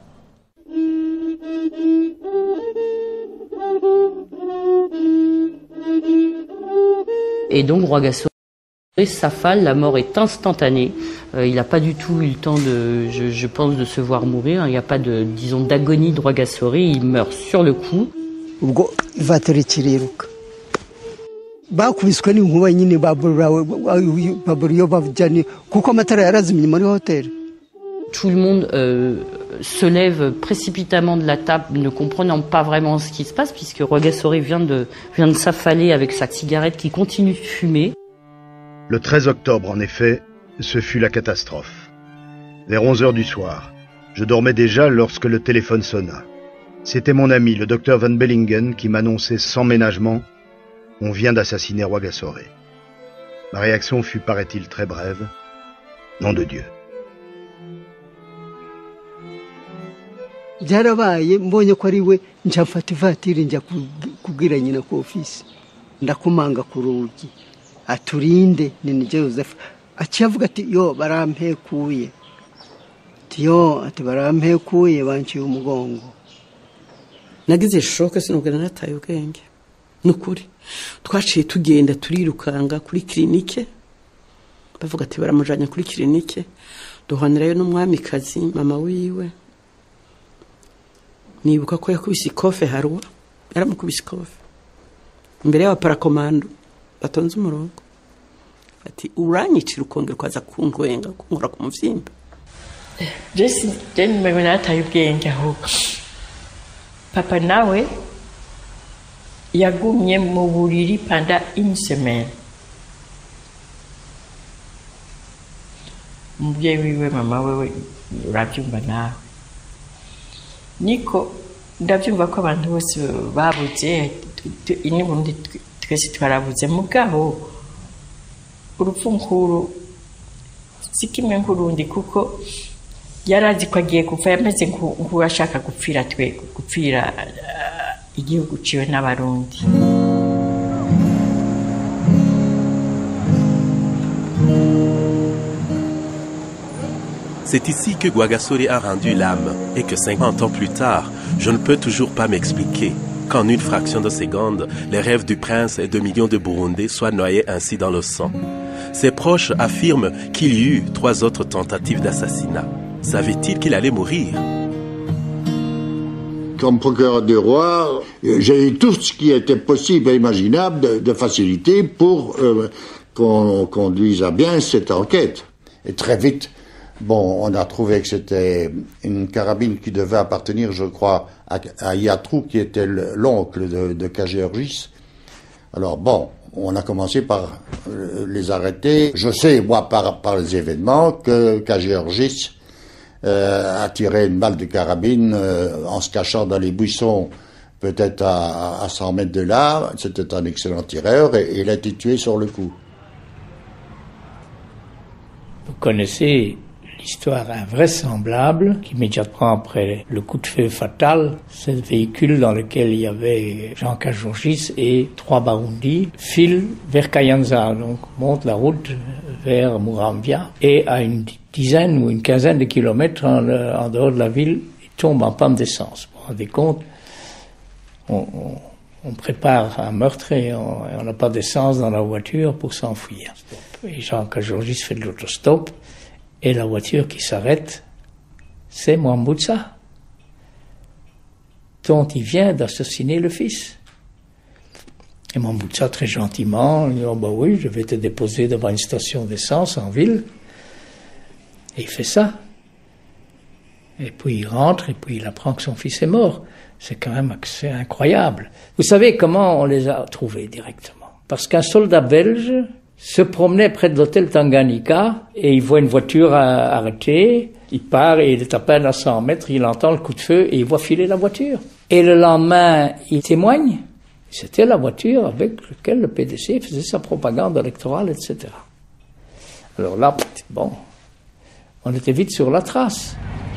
Et donc Rwagasore s'affale, la mort est instantanée. Il n'a pas du tout eu le temps je pense, de se voir mourir. Il n'y a pas de, disons, d'agonie de Rwagasore. Il meurt sur le coup. Ubwo ivatiri kiriruka bakubiswe n'inkuba nyine baburiyo bavujyane kuko amatara yarazimye muri hoteli. Tout le monde se lève précipitamment de la table, ne comprenant pas vraiment ce qui se passe, puisque Rwagasore vient de s'affaler avec sa cigarette qui continue de fumer. Le 13 octobre, en effet, ce fut la catastrophe. Vers 11h du soir, je dormais déjà lorsque le téléphone sonna. C'était mon ami, le docteur Van Bellingen, qui m'annonçait sans ménagement « On vient d'assassiner Rwagasore ». Ma réaction fut, paraît-il, très brève. Nom de Dieu. Byarabaye mbonye ko ari we njafata ivatiri njya kubwira nyina ku office ndakumanga ku rugi aturinde ni Joseph aciyavuga ati yo barampekuye ati barampekuye banciye umugongo. Nagize shoke sinubwira nataye ubwenge nukuri twaciye tugenda turirukanga kuri klinike bavuga ati baramujanye kuri klinike duhanirayo n'umwamikazi mama wiwe. Nibuka ko yakubise ikofe Harwa yaramukubise ikofe imbere y'abaparakomando batonze umurongo ati uranyicira ukongera kwaza kunkwenga kunkora ku muvyimba. Jesi den mbona ataye ubwenge ahubwo papa nawe yagumye mu buriri pendant une semaine umubyeyi wiwe mama wewe urabyumva nawe niko ndabyumva ko abantu bose babuze n'ubundi twese twarabuze mugabo urupfu nkuru si kimwe nk'urundi kuko yarazi ko agiye gupfa yameze nk'uwashaka gupfira igihugu ciwe n'abarundi. C'est ici que Rwagasore a rendu l'âme et que 50 ans plus tard, je ne peux toujours pas m'expliquer qu'en une fraction de seconde, les rêves du prince et de millions de Burundais soient noyés ainsi dans le sang. Ses proches affirment qu'il y eut 3 autres tentatives d'assassinat. Savait-il qu'il allait mourir? Comme procureur du roi, j'ai eu tout ce qui était possible et imaginable de faciliter pour qu'on conduise à bien cette enquête. Et très vite, on a trouvé que c'était une carabine qui devait appartenir, je crois, à Yatrou, qui était l'oncle de Kageorgis. Alors on a commencé par les arrêter. Je sais, moi, par les événements, que Kageorgis a tiré une balle de carabine en se cachant dans les buissons, peut-être à 100 mètres de là. C'était un excellent tireur et il a été tué sur le coup. Vous connaissez l'histoire invraisemblable qu'immédiatement après le coup de feu fatal, ce véhicule dans lequel il y avait Jean Kageorgis et 3 Barundi file vers Kayanza, donc monte la route vers Murambia et à une dizaine ou une quinzaine de kilomètres en dehors de la ville, il tombe en panne d'essence. Vous vous rendez compte, on prépare un meurtre et on n'a pas d'essence dans la voiture pour s'enfuir. Et Jean Kageorgis fait de l'autostop et la voiture qui s'arrête, c'est Mwambutsa, dont il vient d'assassiner le fils. Et Mwambutsa, très gentiment, il dit « Oh bah oui, je vais te déposer devant une station d'essence en ville. » Et il fait ça. Et puis il rentre et puis il apprend que son fils est mort. C'est quand même incroyable. Vous savez comment on les a trouvés directement? Parce qu'un soldat belge se promenait près de l'hôtel Tanganyika et il voit une voiture arrêtée. Il part et il est à peine à 100 mètres, il entend le coup de feu et il voit filer la voiture. Et le lendemain, il témoigne. C'était la voiture avec laquelle le PDC faisait sa propagande électorale, etc. Alors là, on était vite sur la trace.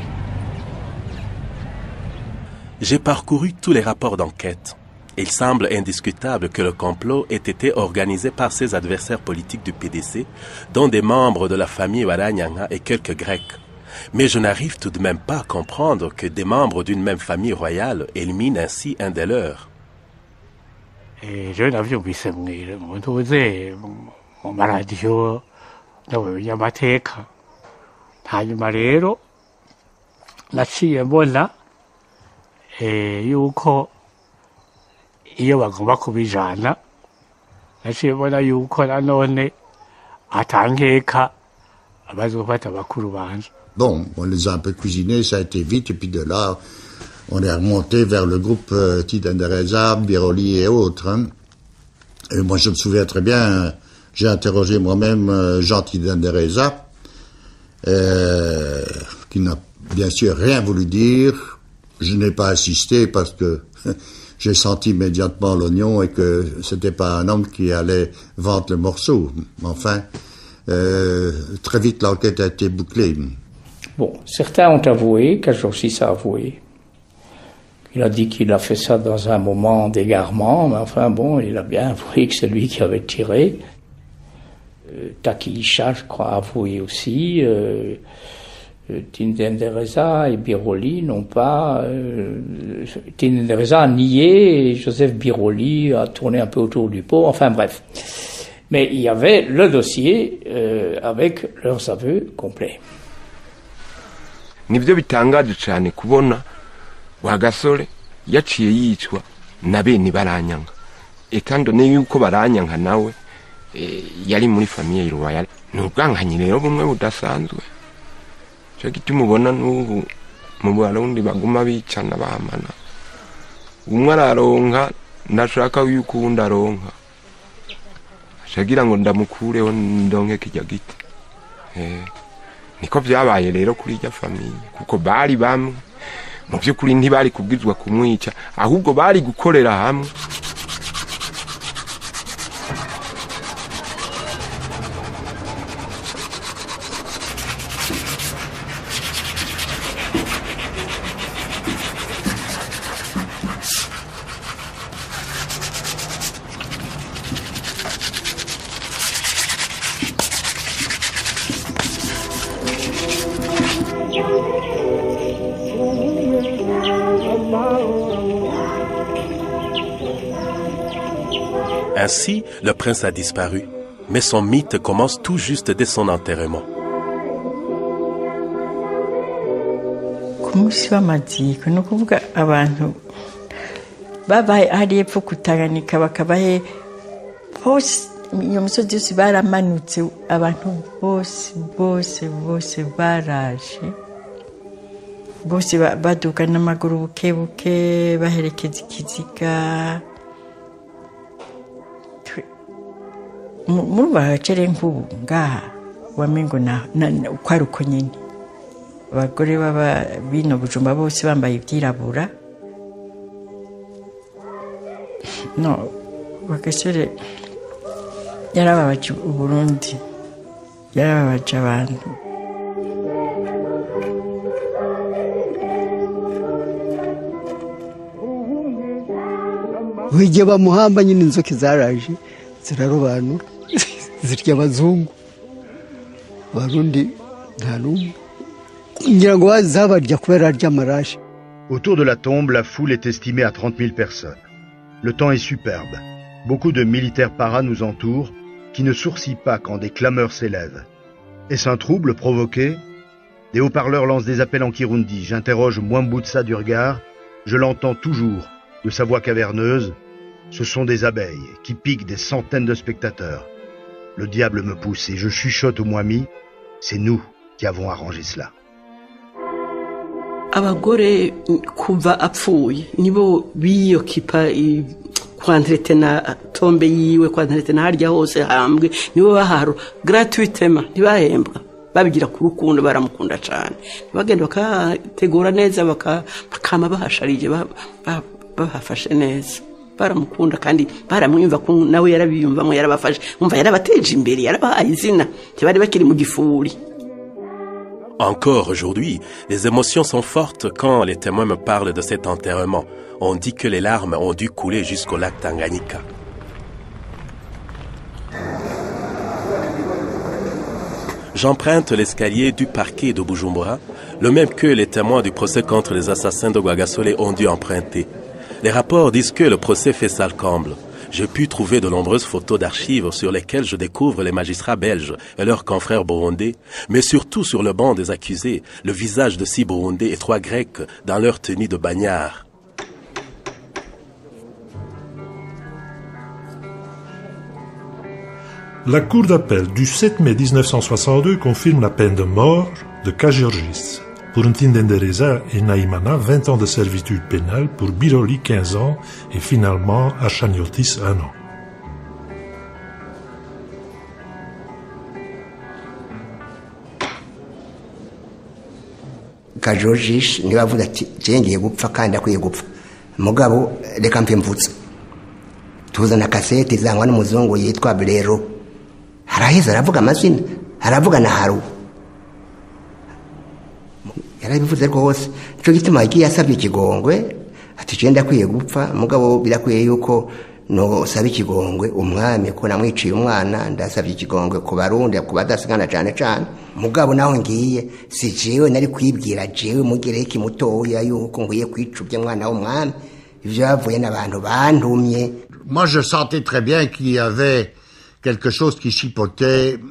J'ai parcouru tous les rapports d'enquête. Il semble indiscutable que le complot ait été organisé par ses adversaires politiques du PDC, dont des membres de la famille Waranyanga et quelques Grecs. Mais je n'arrive tout de même pas à comprendre que des membres d'une même famille royale éliminent ainsi un des leurs. Je navyumvise muntuze mu maradiyo y'amateka hanyuma rero naciye mbona yuko iyo bagomba kubijana naciye mbona yuko nanone atankeka abazofata bakuru banje. On les a un peu cuisinés, ça a été vite, et puis de là, on est remonté vers le groupe Tidendereza, Biroli et autres. Hein. Et moi, je me souviens très bien, j'ai interrogé moi-même Jean Tidendereza, qui n'a bien sûr rien voulu dire. Je n'ai pas assisté parce que j'ai senti immédiatement l'oignon et que c'était pas un homme qui allait vendre le morceau. Enfin, très vite, l'enquête a été bouclée. Bon, certains ont avoué, Kageorgis a avoué. Il a dit qu'il a fait ça dans un moment d'égarement, mais enfin il a bien avoué que c'est lui qui avait tiré. Takiisha, je crois, a avoué aussi. Tidendereza et Biroli n'ont pas... Tidendereza a nié, et Joseph Biroli a tourné un peu autour du pot, enfin bref. Mais il y avait le dossier avec leurs aveux complets. Nibyo bitangaje cyane kubona Rwagasore yaciye yicwa na bene Baranyanga. Kandi ne yuko Baranyanga nawe yari muri famille royale. N'ubwankanye rero bumwe budasanzwe. Cyo gituma ubona n'ubu mu Barundi baguma bicana bamana. Umwe araronka ndashaka yuko undi aronka. Shagira ngo ndamukureho ndonke kijya giti. niko vyabaye rero kuri irya famiye kuko bari bamwe mu by'ukuri ntibari kubwizwa kumwica ahubwo bari gukorera hamwe. Ainsi, le prince a disparu, mais son mythe commence tout juste dès son enterrement. Ku munsi w'amaziko ni ukuvuga abantu babaye hariya epfo kutaganika bakabaye bose iyo misozi yose baramanutse abantu bose baraje bose baduga n'amaguru buke buke baherekeza ikiziga muri bahacere nk'ubu ngaha wamengo uko ari uko nyine abagore baba bino Bujumbura bose bambaye ibyirabura no Rwagasore yarababaje Uburundi yarababaje abantu igihe bamuhamba nyine inzoka zaraje zirarobanura zirya abazungu Abarundi nta n'umwe ngira ngo zabarya kubera arya amarashi. Autour de la tombe, la foule est estimée à 30 000 personnes. Le temps est superbe. Beaucoup de militaires paras nous entourent, qui ne sourcillent pas quand des clameurs s'élèvent. Est-ce un trouble provoqué? Des haut-parleurs lancent des appels en Kirundi. J'interroge Mwambutsa du regard. Je l'entends toujours, de sa voix caverneuse. Ce sont des abeilles qui piquent des centaines de spectateurs. Le diable me pousse et je chuchote au Mwami. C'est nous qui avons arrangé cela. Abagore kuva apfuye nibo biyokipa kwantretena tombe yiwe kwantretena harya hose hambwe nibo baharo gratuitement ntibahembwa babigira ku rukundo baramukunda cyane bagenda bakategura neza bakama bahasharije bahafashe neza baramukunda kandi baramwimva ko nawe yarabiyumvamo yarabafashe umva yarabateje imbere yarabahaye izina ntibari bakiri mu gifuri. Encore aujourd'hui, les émotions sont fortes quand les témoins me parlent de cet enterrement. On dit que les larmes ont dû couler jusqu'au lac Tanganyika. J'emprunte l'escalier du parquet de Bujumbura, le même que les témoins du procès contre les assassins de Rwagasore ont dû emprunter. Les rapports disent que le procès fait salle comble. J'ai pu trouver de nombreuses photos d'archives sur lesquelles je découvre les magistrats belges et leurs confrères burundais, mais surtout sur le banc des accusés, le visage de 6 Burundais et 3 Grecs dans leur tenue de bagnard. La Cour d'appel du 7 mai 1962 confirme la peine de mort de Kajorgis pour Ntindendereza et Naïmana, 20 ans de servitude pénale, pour Biroli, 15 ans, et finalement Achaniotis, 1 an. Kajorgis niwe avuga ati ngiye gupfa kandi akwiye gupfa mugabo reka mpe mvutse tuzana kasete zangwa n'umuzungu yitwa Blero haraheza aravuga amazina aravuga na haru yarabivuze rwose cyo gituma yagiye asabye ikigongwe ati cyenda kwiye gupfa mugabo birakwiye yuko no sabe ikigongwe umwami ko namwiciye umwana ndasabye ikigongwe ku Barundi ku badasigana cyane cyane mugabo naho ngiye si jewe nari kwibwira jewe mugereki mutoya yuko nguye kwicubye mwana w'umwami ivyo yavuye n'abantu bantumye. Moi je sentais très bien qu'il y avait quelque chose qui chipotait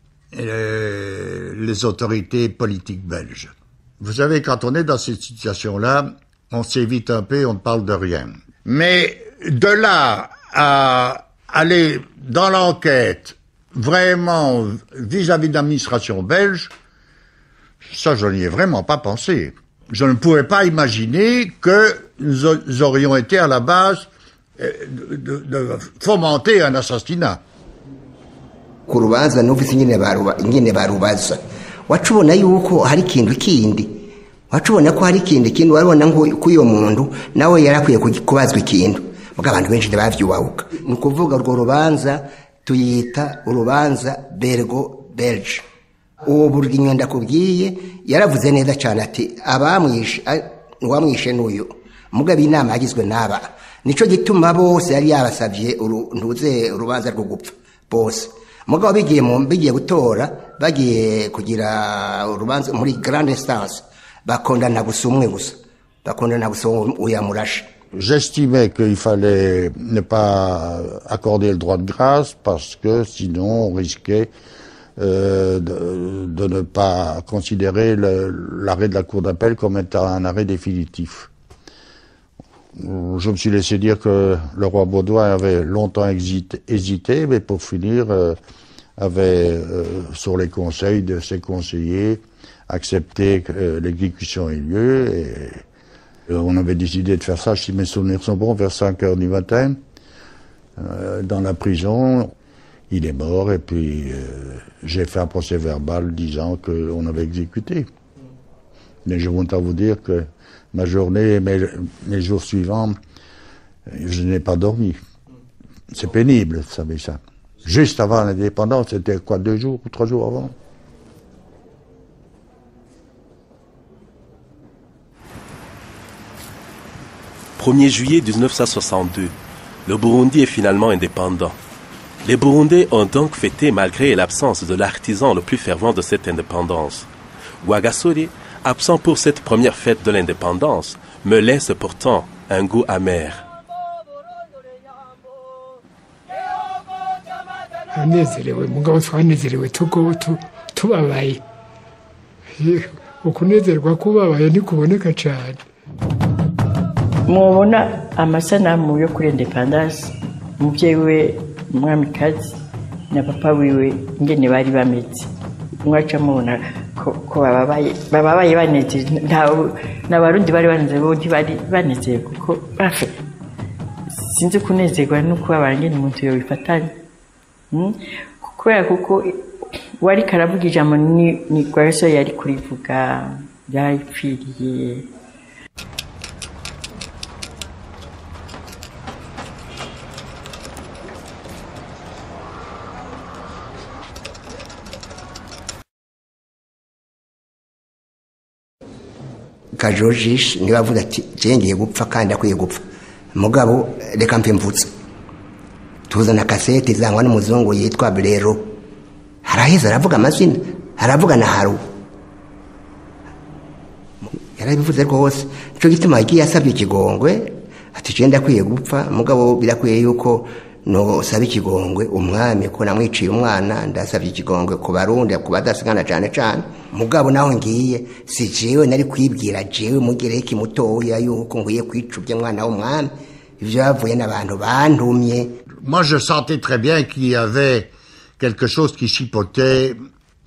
les autorités politiques belges. Vous savez, quand on est dans cette situation-là, on s'évite un peu, on ne parle de rien. Mais de là à aller dans l'enquête vraiment vis-à-vis de l'administration belge, ça je n'y ai vraiment pas pensé. Je ne pouvais pas imaginer que nous aurions été à la base de fomenter un assassinat. Kurubanza n'ufise ingene barubaza wacubona yuko hari ikintu kindi wacubona ko hari ikindi warabona ngo kuyo muntu nawe yarakwiye kubazwa ikintu muga abantu benshi bavyubahuka ni ukuvuga urwo rubanza tuyita urubanza Bergo Belge. Uwo burginyo ndakubwiye yaravuze neza cyane ati wamwishe n'uyu mugabe inama yagizwe n'aba nico gituma bose yari yabasavye ntuze urubanza rwo gupfa bose mugabo bigiye gutora bagiye kugira urubanza muri grande instance bakondana gusa umwe gusa bakondana gusa uyamurashe. J'estimais qu'il fallait ne pas accorder le droit de grâce parce que sinon on risquait de ne pas considérer l'arrêt de la Cour d'appel comme étant un arrêt définitif. Je me suis laissé dire que le roi Baudouin avait longtemps hésité, mais pour finir avait, sur les conseils de ses conseillers, accepté que l'exécution ait lieu. Et on avait décidé de faire ça, si mes souvenirs sont bons, vers 5 heures du matin, dans la prison. Il est mort et puis j'ai fait un procès verbal disant qu'on avait exécuté. Mais je voudrais vous dire que ma journée et mes jours suivants, je n'ai pas dormi. C'est pénible, vous savez ça. Juste avant l'indépendance, c'était quoi, 2 jours ou 3 jours avant? « 1er juillet 1962, le Burundi est finalement indépendant. Les Burundais ont donc fêté malgré l'absence de l'artisan le plus fervent de cette indépendance. Rwagasore, absent pour cette première fête de l'indépendance, me laisse pourtant un goût amer. Anezerewe mugabo twanezerewe tubabaye ukunezerwa kubabaye nikuboneka cyane. Mubona amasanamu yo kuri independence umubyeyi we umwamikazi na papa wiwe ngene bari bameze mwaca mubona ko bababaye banezerewe n'abarundi bari banezerewe bo bari banezerewe kuko bafe sinzi kunezerwa no kubabara ngene umuntu yobifatanya kubera kuko wari karavuga ijambo ni Rwagasore yari kurivuga yaripfiriye. Kajojishe niba avuga ati ngiye gupfa kandi akwiye gupfa mugabo reka mpe mvutse tuzana kasete zangwa n'umuzungu yitwa Blero haraheza aravuga amazina aravuga na haru yarabivuze rwose cyo gituma yagiye asabye ikigongwe ati cyenda akwiye gupfa mugabo birakwiye yuko no sabe ikigongwe umwami ko namwiciye umwana ndasabye ikigongwe ku barundi ku badasigana cyane cyane mugabo naho ngiye si jewe nari kwibwira jewe mugereki mutoya yuko nguye kwicubye mwana w'umwami ivyo yavuye n'abantu bantumye. Moi je sentais très bien qu'il y avait quelque chose qui chipotait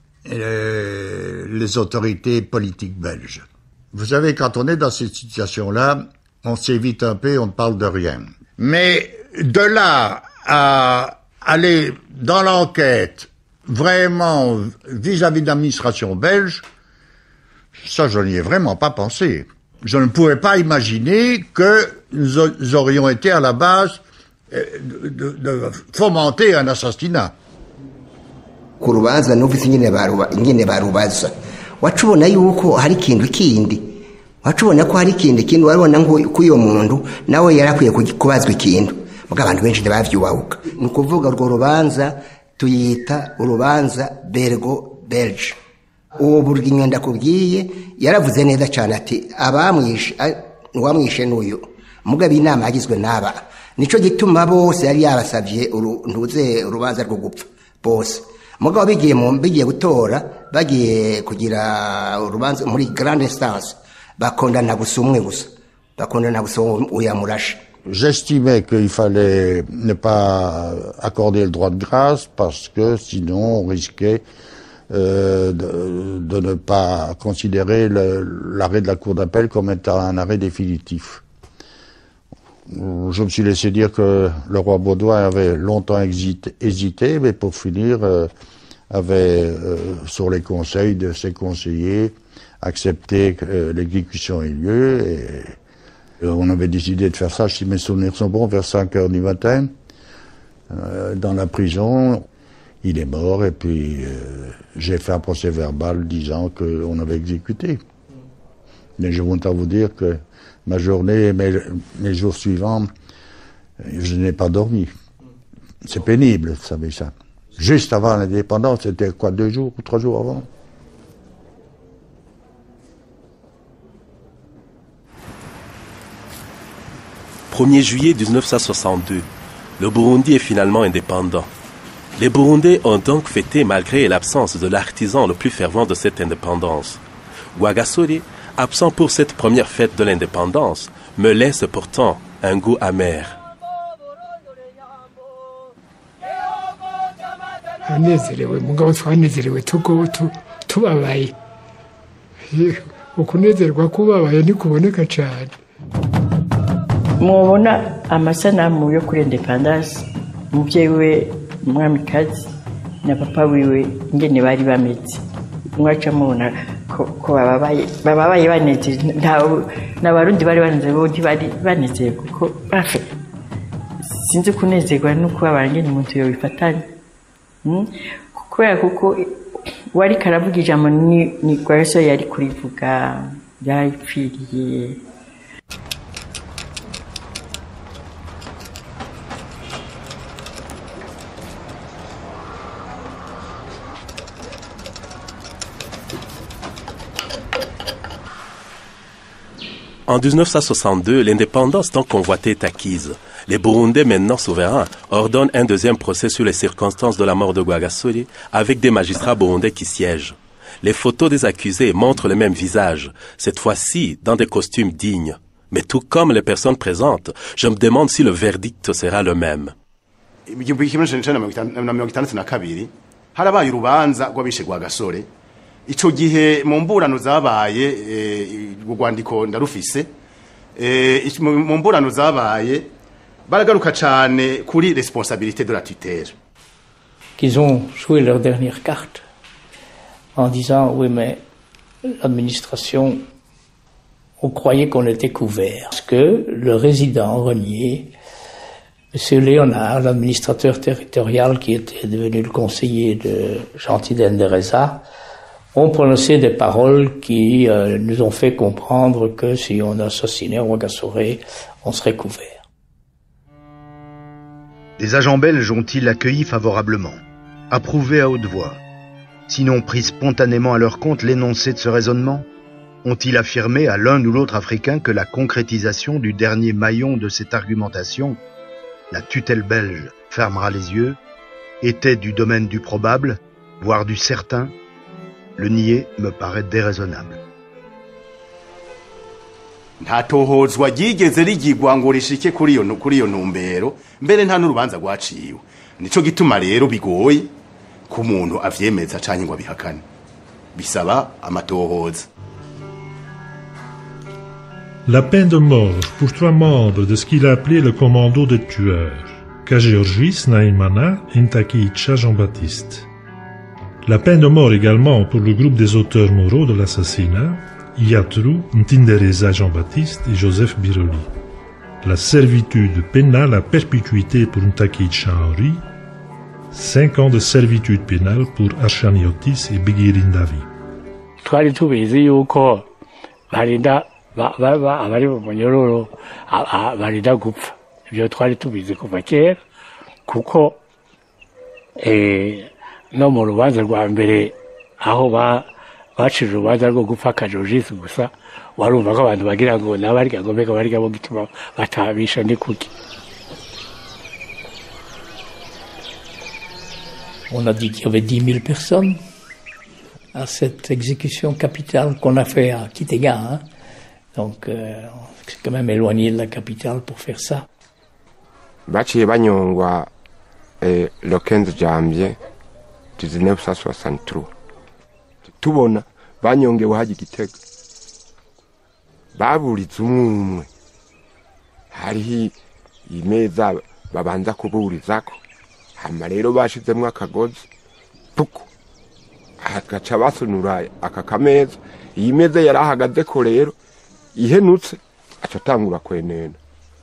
les autorités politiques belges. Vous savez, quand on est dans cette situation-là, on s'évite un peu, on ne parle de rien. Mais de là à aller dans l'enquête vraiment vis-à-vis de l'administration belge, ça je n'y ai vraiment pas pensé. Je ne pouvais pas imaginer que nous aurions été à la base de fomenter un assassinat. Ku rubanza n'ufise ingene barubaza wacubona yuko hari ikintu kindi wacubona ko hari ikindi warabona ngo kuyo muntu nawe yarakwiye kubazwa ikintu muga abantu benshi bavyubahuka ni ukuvuga urwo rubanza tuyita urubanza Bergo Belge. Uwo burginyo ndakubwiye yaravuze neza cyane ati wamwishe n'uyu mugabe inama yagizwe n'aba nico gituma bose yari yabasavye ntuze urubanza rwo gupfa bose mugabo bigiye gutora bagiye kugira urubanza muri grande instance bakondana gusa umwe gusa bakondana gusa uyamurashe. J'estimais qu'il fallait ne pas accorder le droit de grâce parce que sinon on risquait de ne pas considérer l'arrêt de la Cour d'appel comme étant un arrêt définitif. Je me suis laissé dire que le roi Baudouin avait longtemps hésité, mais pour finir avait, sur les conseils de ses conseillers, accepté que l'exécution ait lieu. Et on avait décidé de faire ça, si mes souvenirs sont bons, vers 5 heures du matin, dans la prison. Il est mort et puis j'ai fait un procès verbal disant qu'on avait exécuté. Mais je voudrais vous dire que ma journée et mes jours suivants, je n'ai pas dormi. C'est pénible, vous savez ça. Juste avant l'indépendance, c'était quoi, 2 jours ou 3 jours avant? « 1er juillet 1962, le Burundi est finalement indépendant. Les Burundais ont donc fêté malgré l'absence de l'artisan le plus fervent de cette indépendance. Rwagasore, absent pour cette première fête de l'indépendance, me laisse pourtant un goût amer. Anezerewe mugabo twanezerewe tubabaye ukunezerwa kubabaye nikuboneka cyane. Mubona amasanamu yo kuri independence umubyeyi we umwamikazi na papa wiwe ngene bari bameze mwaca mubona ko bababaye banezerewe n'abarundi bari banezerewe bo ntibari banezerewe kuko bafe sinzi kunezerwa no kubabara ngene umuntu yobifatanya kubera kuko wari karavuga ijambo ni Rwagasore yari kurivuga yarayipfiriye. En 1962, l'indépendance tant convoitée est acquise. Les Burundais, maintenant souverains, ordonnent un deuxième procès sur les circonstances de la mort de Rwagasore avec des magistrats burundais qui siègent. Les photos des accusés montrent le même visage, cette fois-ci dans des costumes dignes. Mais tout comme les personnes présentes, je me demande si le verdict sera le même. Ico gihe mu mburano zabaye urwandiko ndarufise mu mburano zabaye baragaruka cyane kuri responsabilité de la tutelle. Qu'ils ont joué leur dernière carte en disant oui mais l'administration on croyait qu'on était couvert parce que le résident renié M. Léonard, l'administrateur territorial qui était devenu le conseiller de Gentil d'Endereza, ont prononcé des paroles qui nous ont fait comprendre que si on assassinait Rwagasore, on serait couvert. Les agents belges ont-ils accueilli favorablement, approuvé à haute voix, sinon pris spontanément à leur compte l'énoncé de ce raisonnement? Ont-ils affirmé à l'un ou l'autre Africain que la concrétisation du dernier maillon de cette argumentation, la tutelle belge fermera les yeux, était du domaine du probable, voire du certain? Le nier me paraît déraisonnable. Nta tohozwa ryigeze rigirwa ngo rishike kuri iyo ntumbero mbere nta n'urubanza rwaciwe. Nico gituma rero bigoye ku muntu avyemeza canke ngo abihakane. Bisaba amatohoza. La peine de mort pour 3 membres de ce qu'il a appelé le commando des tueurs, Kageorgis Naimana et Ntakicha Jean-Baptiste. La peine de mort également pour le groupe des auteurs moraux de l'assassinat, Iatru, Ntindereza Jean-Baptiste et Joseph Biroli. La servitude pénale à perpétuité pour Ntakicha Henri, 5 ans de servitude pénale pour Archaniotis et Bigirin Davi. Twari tubizi yuko barinda abari mu munyororo barinda gupfa. Ibyo twari tubizi kuva kera kuko no mu rubanza rwa mbere aho bacira urubanza rwo gupfa Kageorgis gusa warumva ko abantu bagira ngo nabarya ngo mbega barya bo gituma batabisha ni kuki. On a dit qu'il y avait 10 000 personnes à cette exécution capitale qu'on a fait à Kitega. Hein. Donc, c'est quand même éloigné de la capitale pour faire ça. Baciye banyongwa le 15 janvier 1963. Tubona banyongewe haji Gitega. Baburiza umwe. Hariho imeza babanza kuburizako. Hama rero bashizemwo akagozi puku agaca basunura aka kameza iyi meza yari ahagazeko rero ihenutse aca atangura kwenena.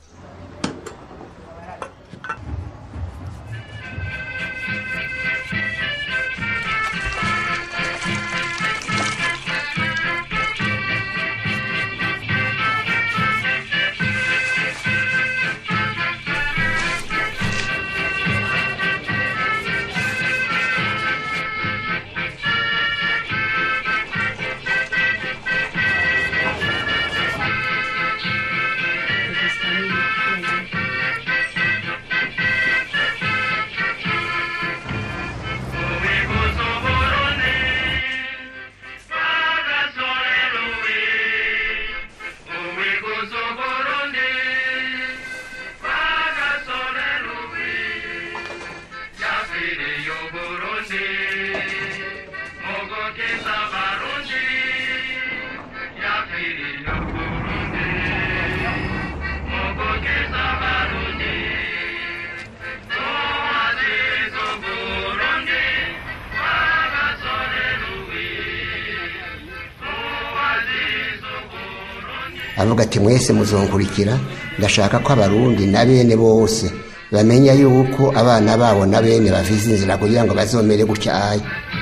avuga ati mwese muzonkurikira ndashaka ko abarundi na bene bose bamenya yuko abana babo na bene bafise inzira kugira ngo bazomere gutyaye.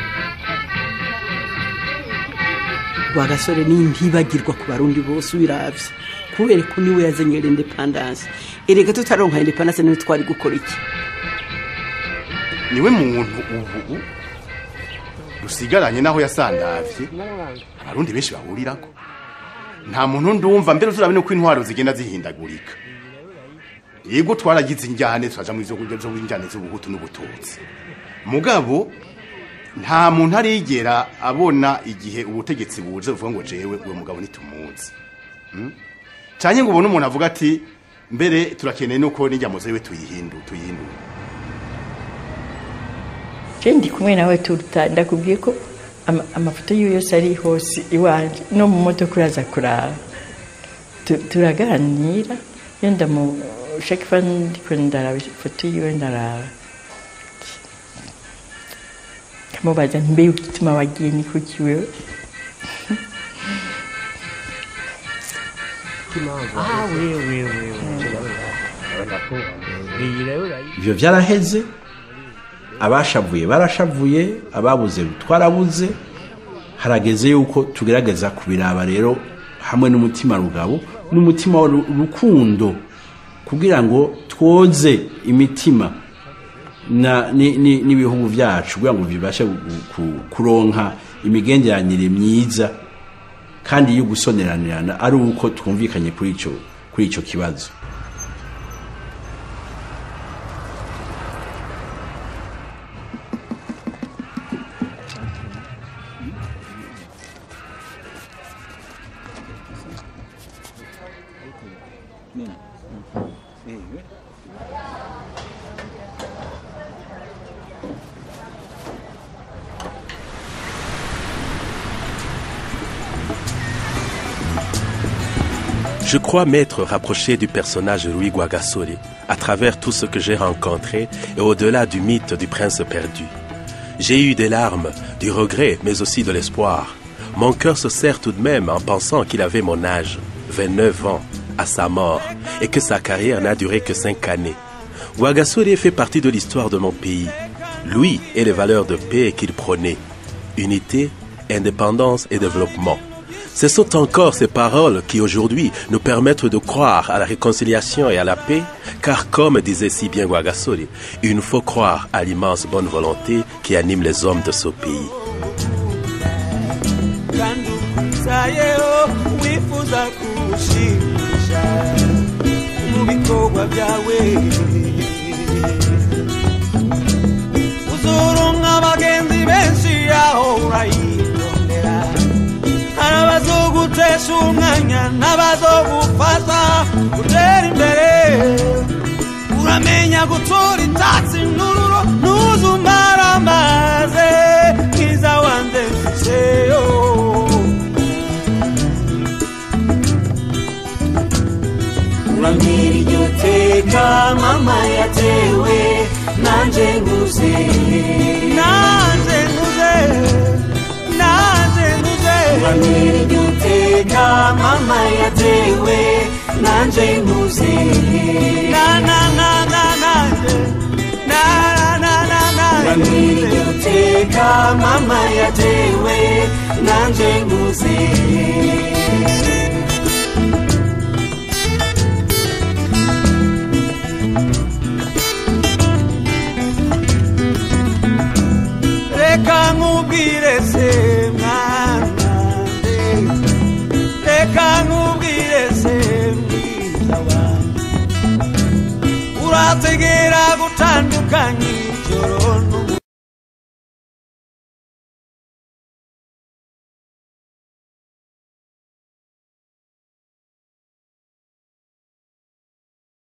Rwagasore ni ntibagirwa ku barundi bose ubiravye kubera ko niwe yazanye independence. Erega tutaronka independence ni twari gukora iki? Niwe muntu ubu rusigaranye naho yasandavye abarundi benshi bahurirako. Nta muntu ndumva mbere uzurabene ko intwaro zigenda zihindagurika. Yego twaragize injyane twaja mu izo kurya zo injyane z'ubuhutu n'ubututsi. Mugabo nta muntu arigera abona igihe ubutegetsi buje uvuga ngo jewe uwo mugabo nitumuzi. Cyane ngo ubone umuntu avuga ati mbere turakeneye nuko n'injyamo zewe tuyihindura. Ndi kumwe nawe ndakubwiye ko amafoto yose ari hose iwanje no mu modoka uraza kuraba turaganira yenda mu chaque fois ndiko ndaraba ifoto yiwe ndaraba kamubaza mbe ukituma wagiye ni kuki wewe ivyo vyaraheze. Abashavuye barashavuye, ababuze twarabuze. Harageze yuko tugerageza kubiraba rero hamwe n'umutima rugabo n'umutima w'urukundo kugira ngo twoze imitima n'ibihugu byacu kugira ngo bibashe kuronka imigenderanire myiza kandi yo gusoneranirana ari uko twumvikanye kuri ico kibazo. Je crois m'être rapproché du personnage Louis Rwagasore à travers tout ce que j'ai rencontré et au-delà du mythe du prince perdu. J'ai eu des larmes, du regret, mais aussi de l'espoir. Mon cœur se serre tout de même en pensant qu'il avait mon âge, 29 ans, à sa mort, et que sa carrière n'a duré que 5 années. Rwagasore fait partie de l'histoire de mon pays. Lui et les valeurs de paix qu'il prônait. Unité, indépendance et développement. Ce sont encore ces paroles qui aujourd'hui nous permettent de croire à la réconciliation et à la paix, car comme disait si bien Rwagasore, il nous faut croire à l'immense bonne volonté qui anime les hommes de ce pays. Arabazogutesha umwanya n'abazogufasha gutera imbere uramenya gutora itatsi n'ururo ntuzumara amaze kiza wanze mfiseyo uramira iryo teka mama yatewe nanje nkuze uramira iryo teka mama yatewe nanje nkuze na na na na nanje na na na na uramira iryo teka mama yatewe nanje nkuze reka nkubwire se mwana reka nkubwire se mwiza wanjye urategera gutandukanye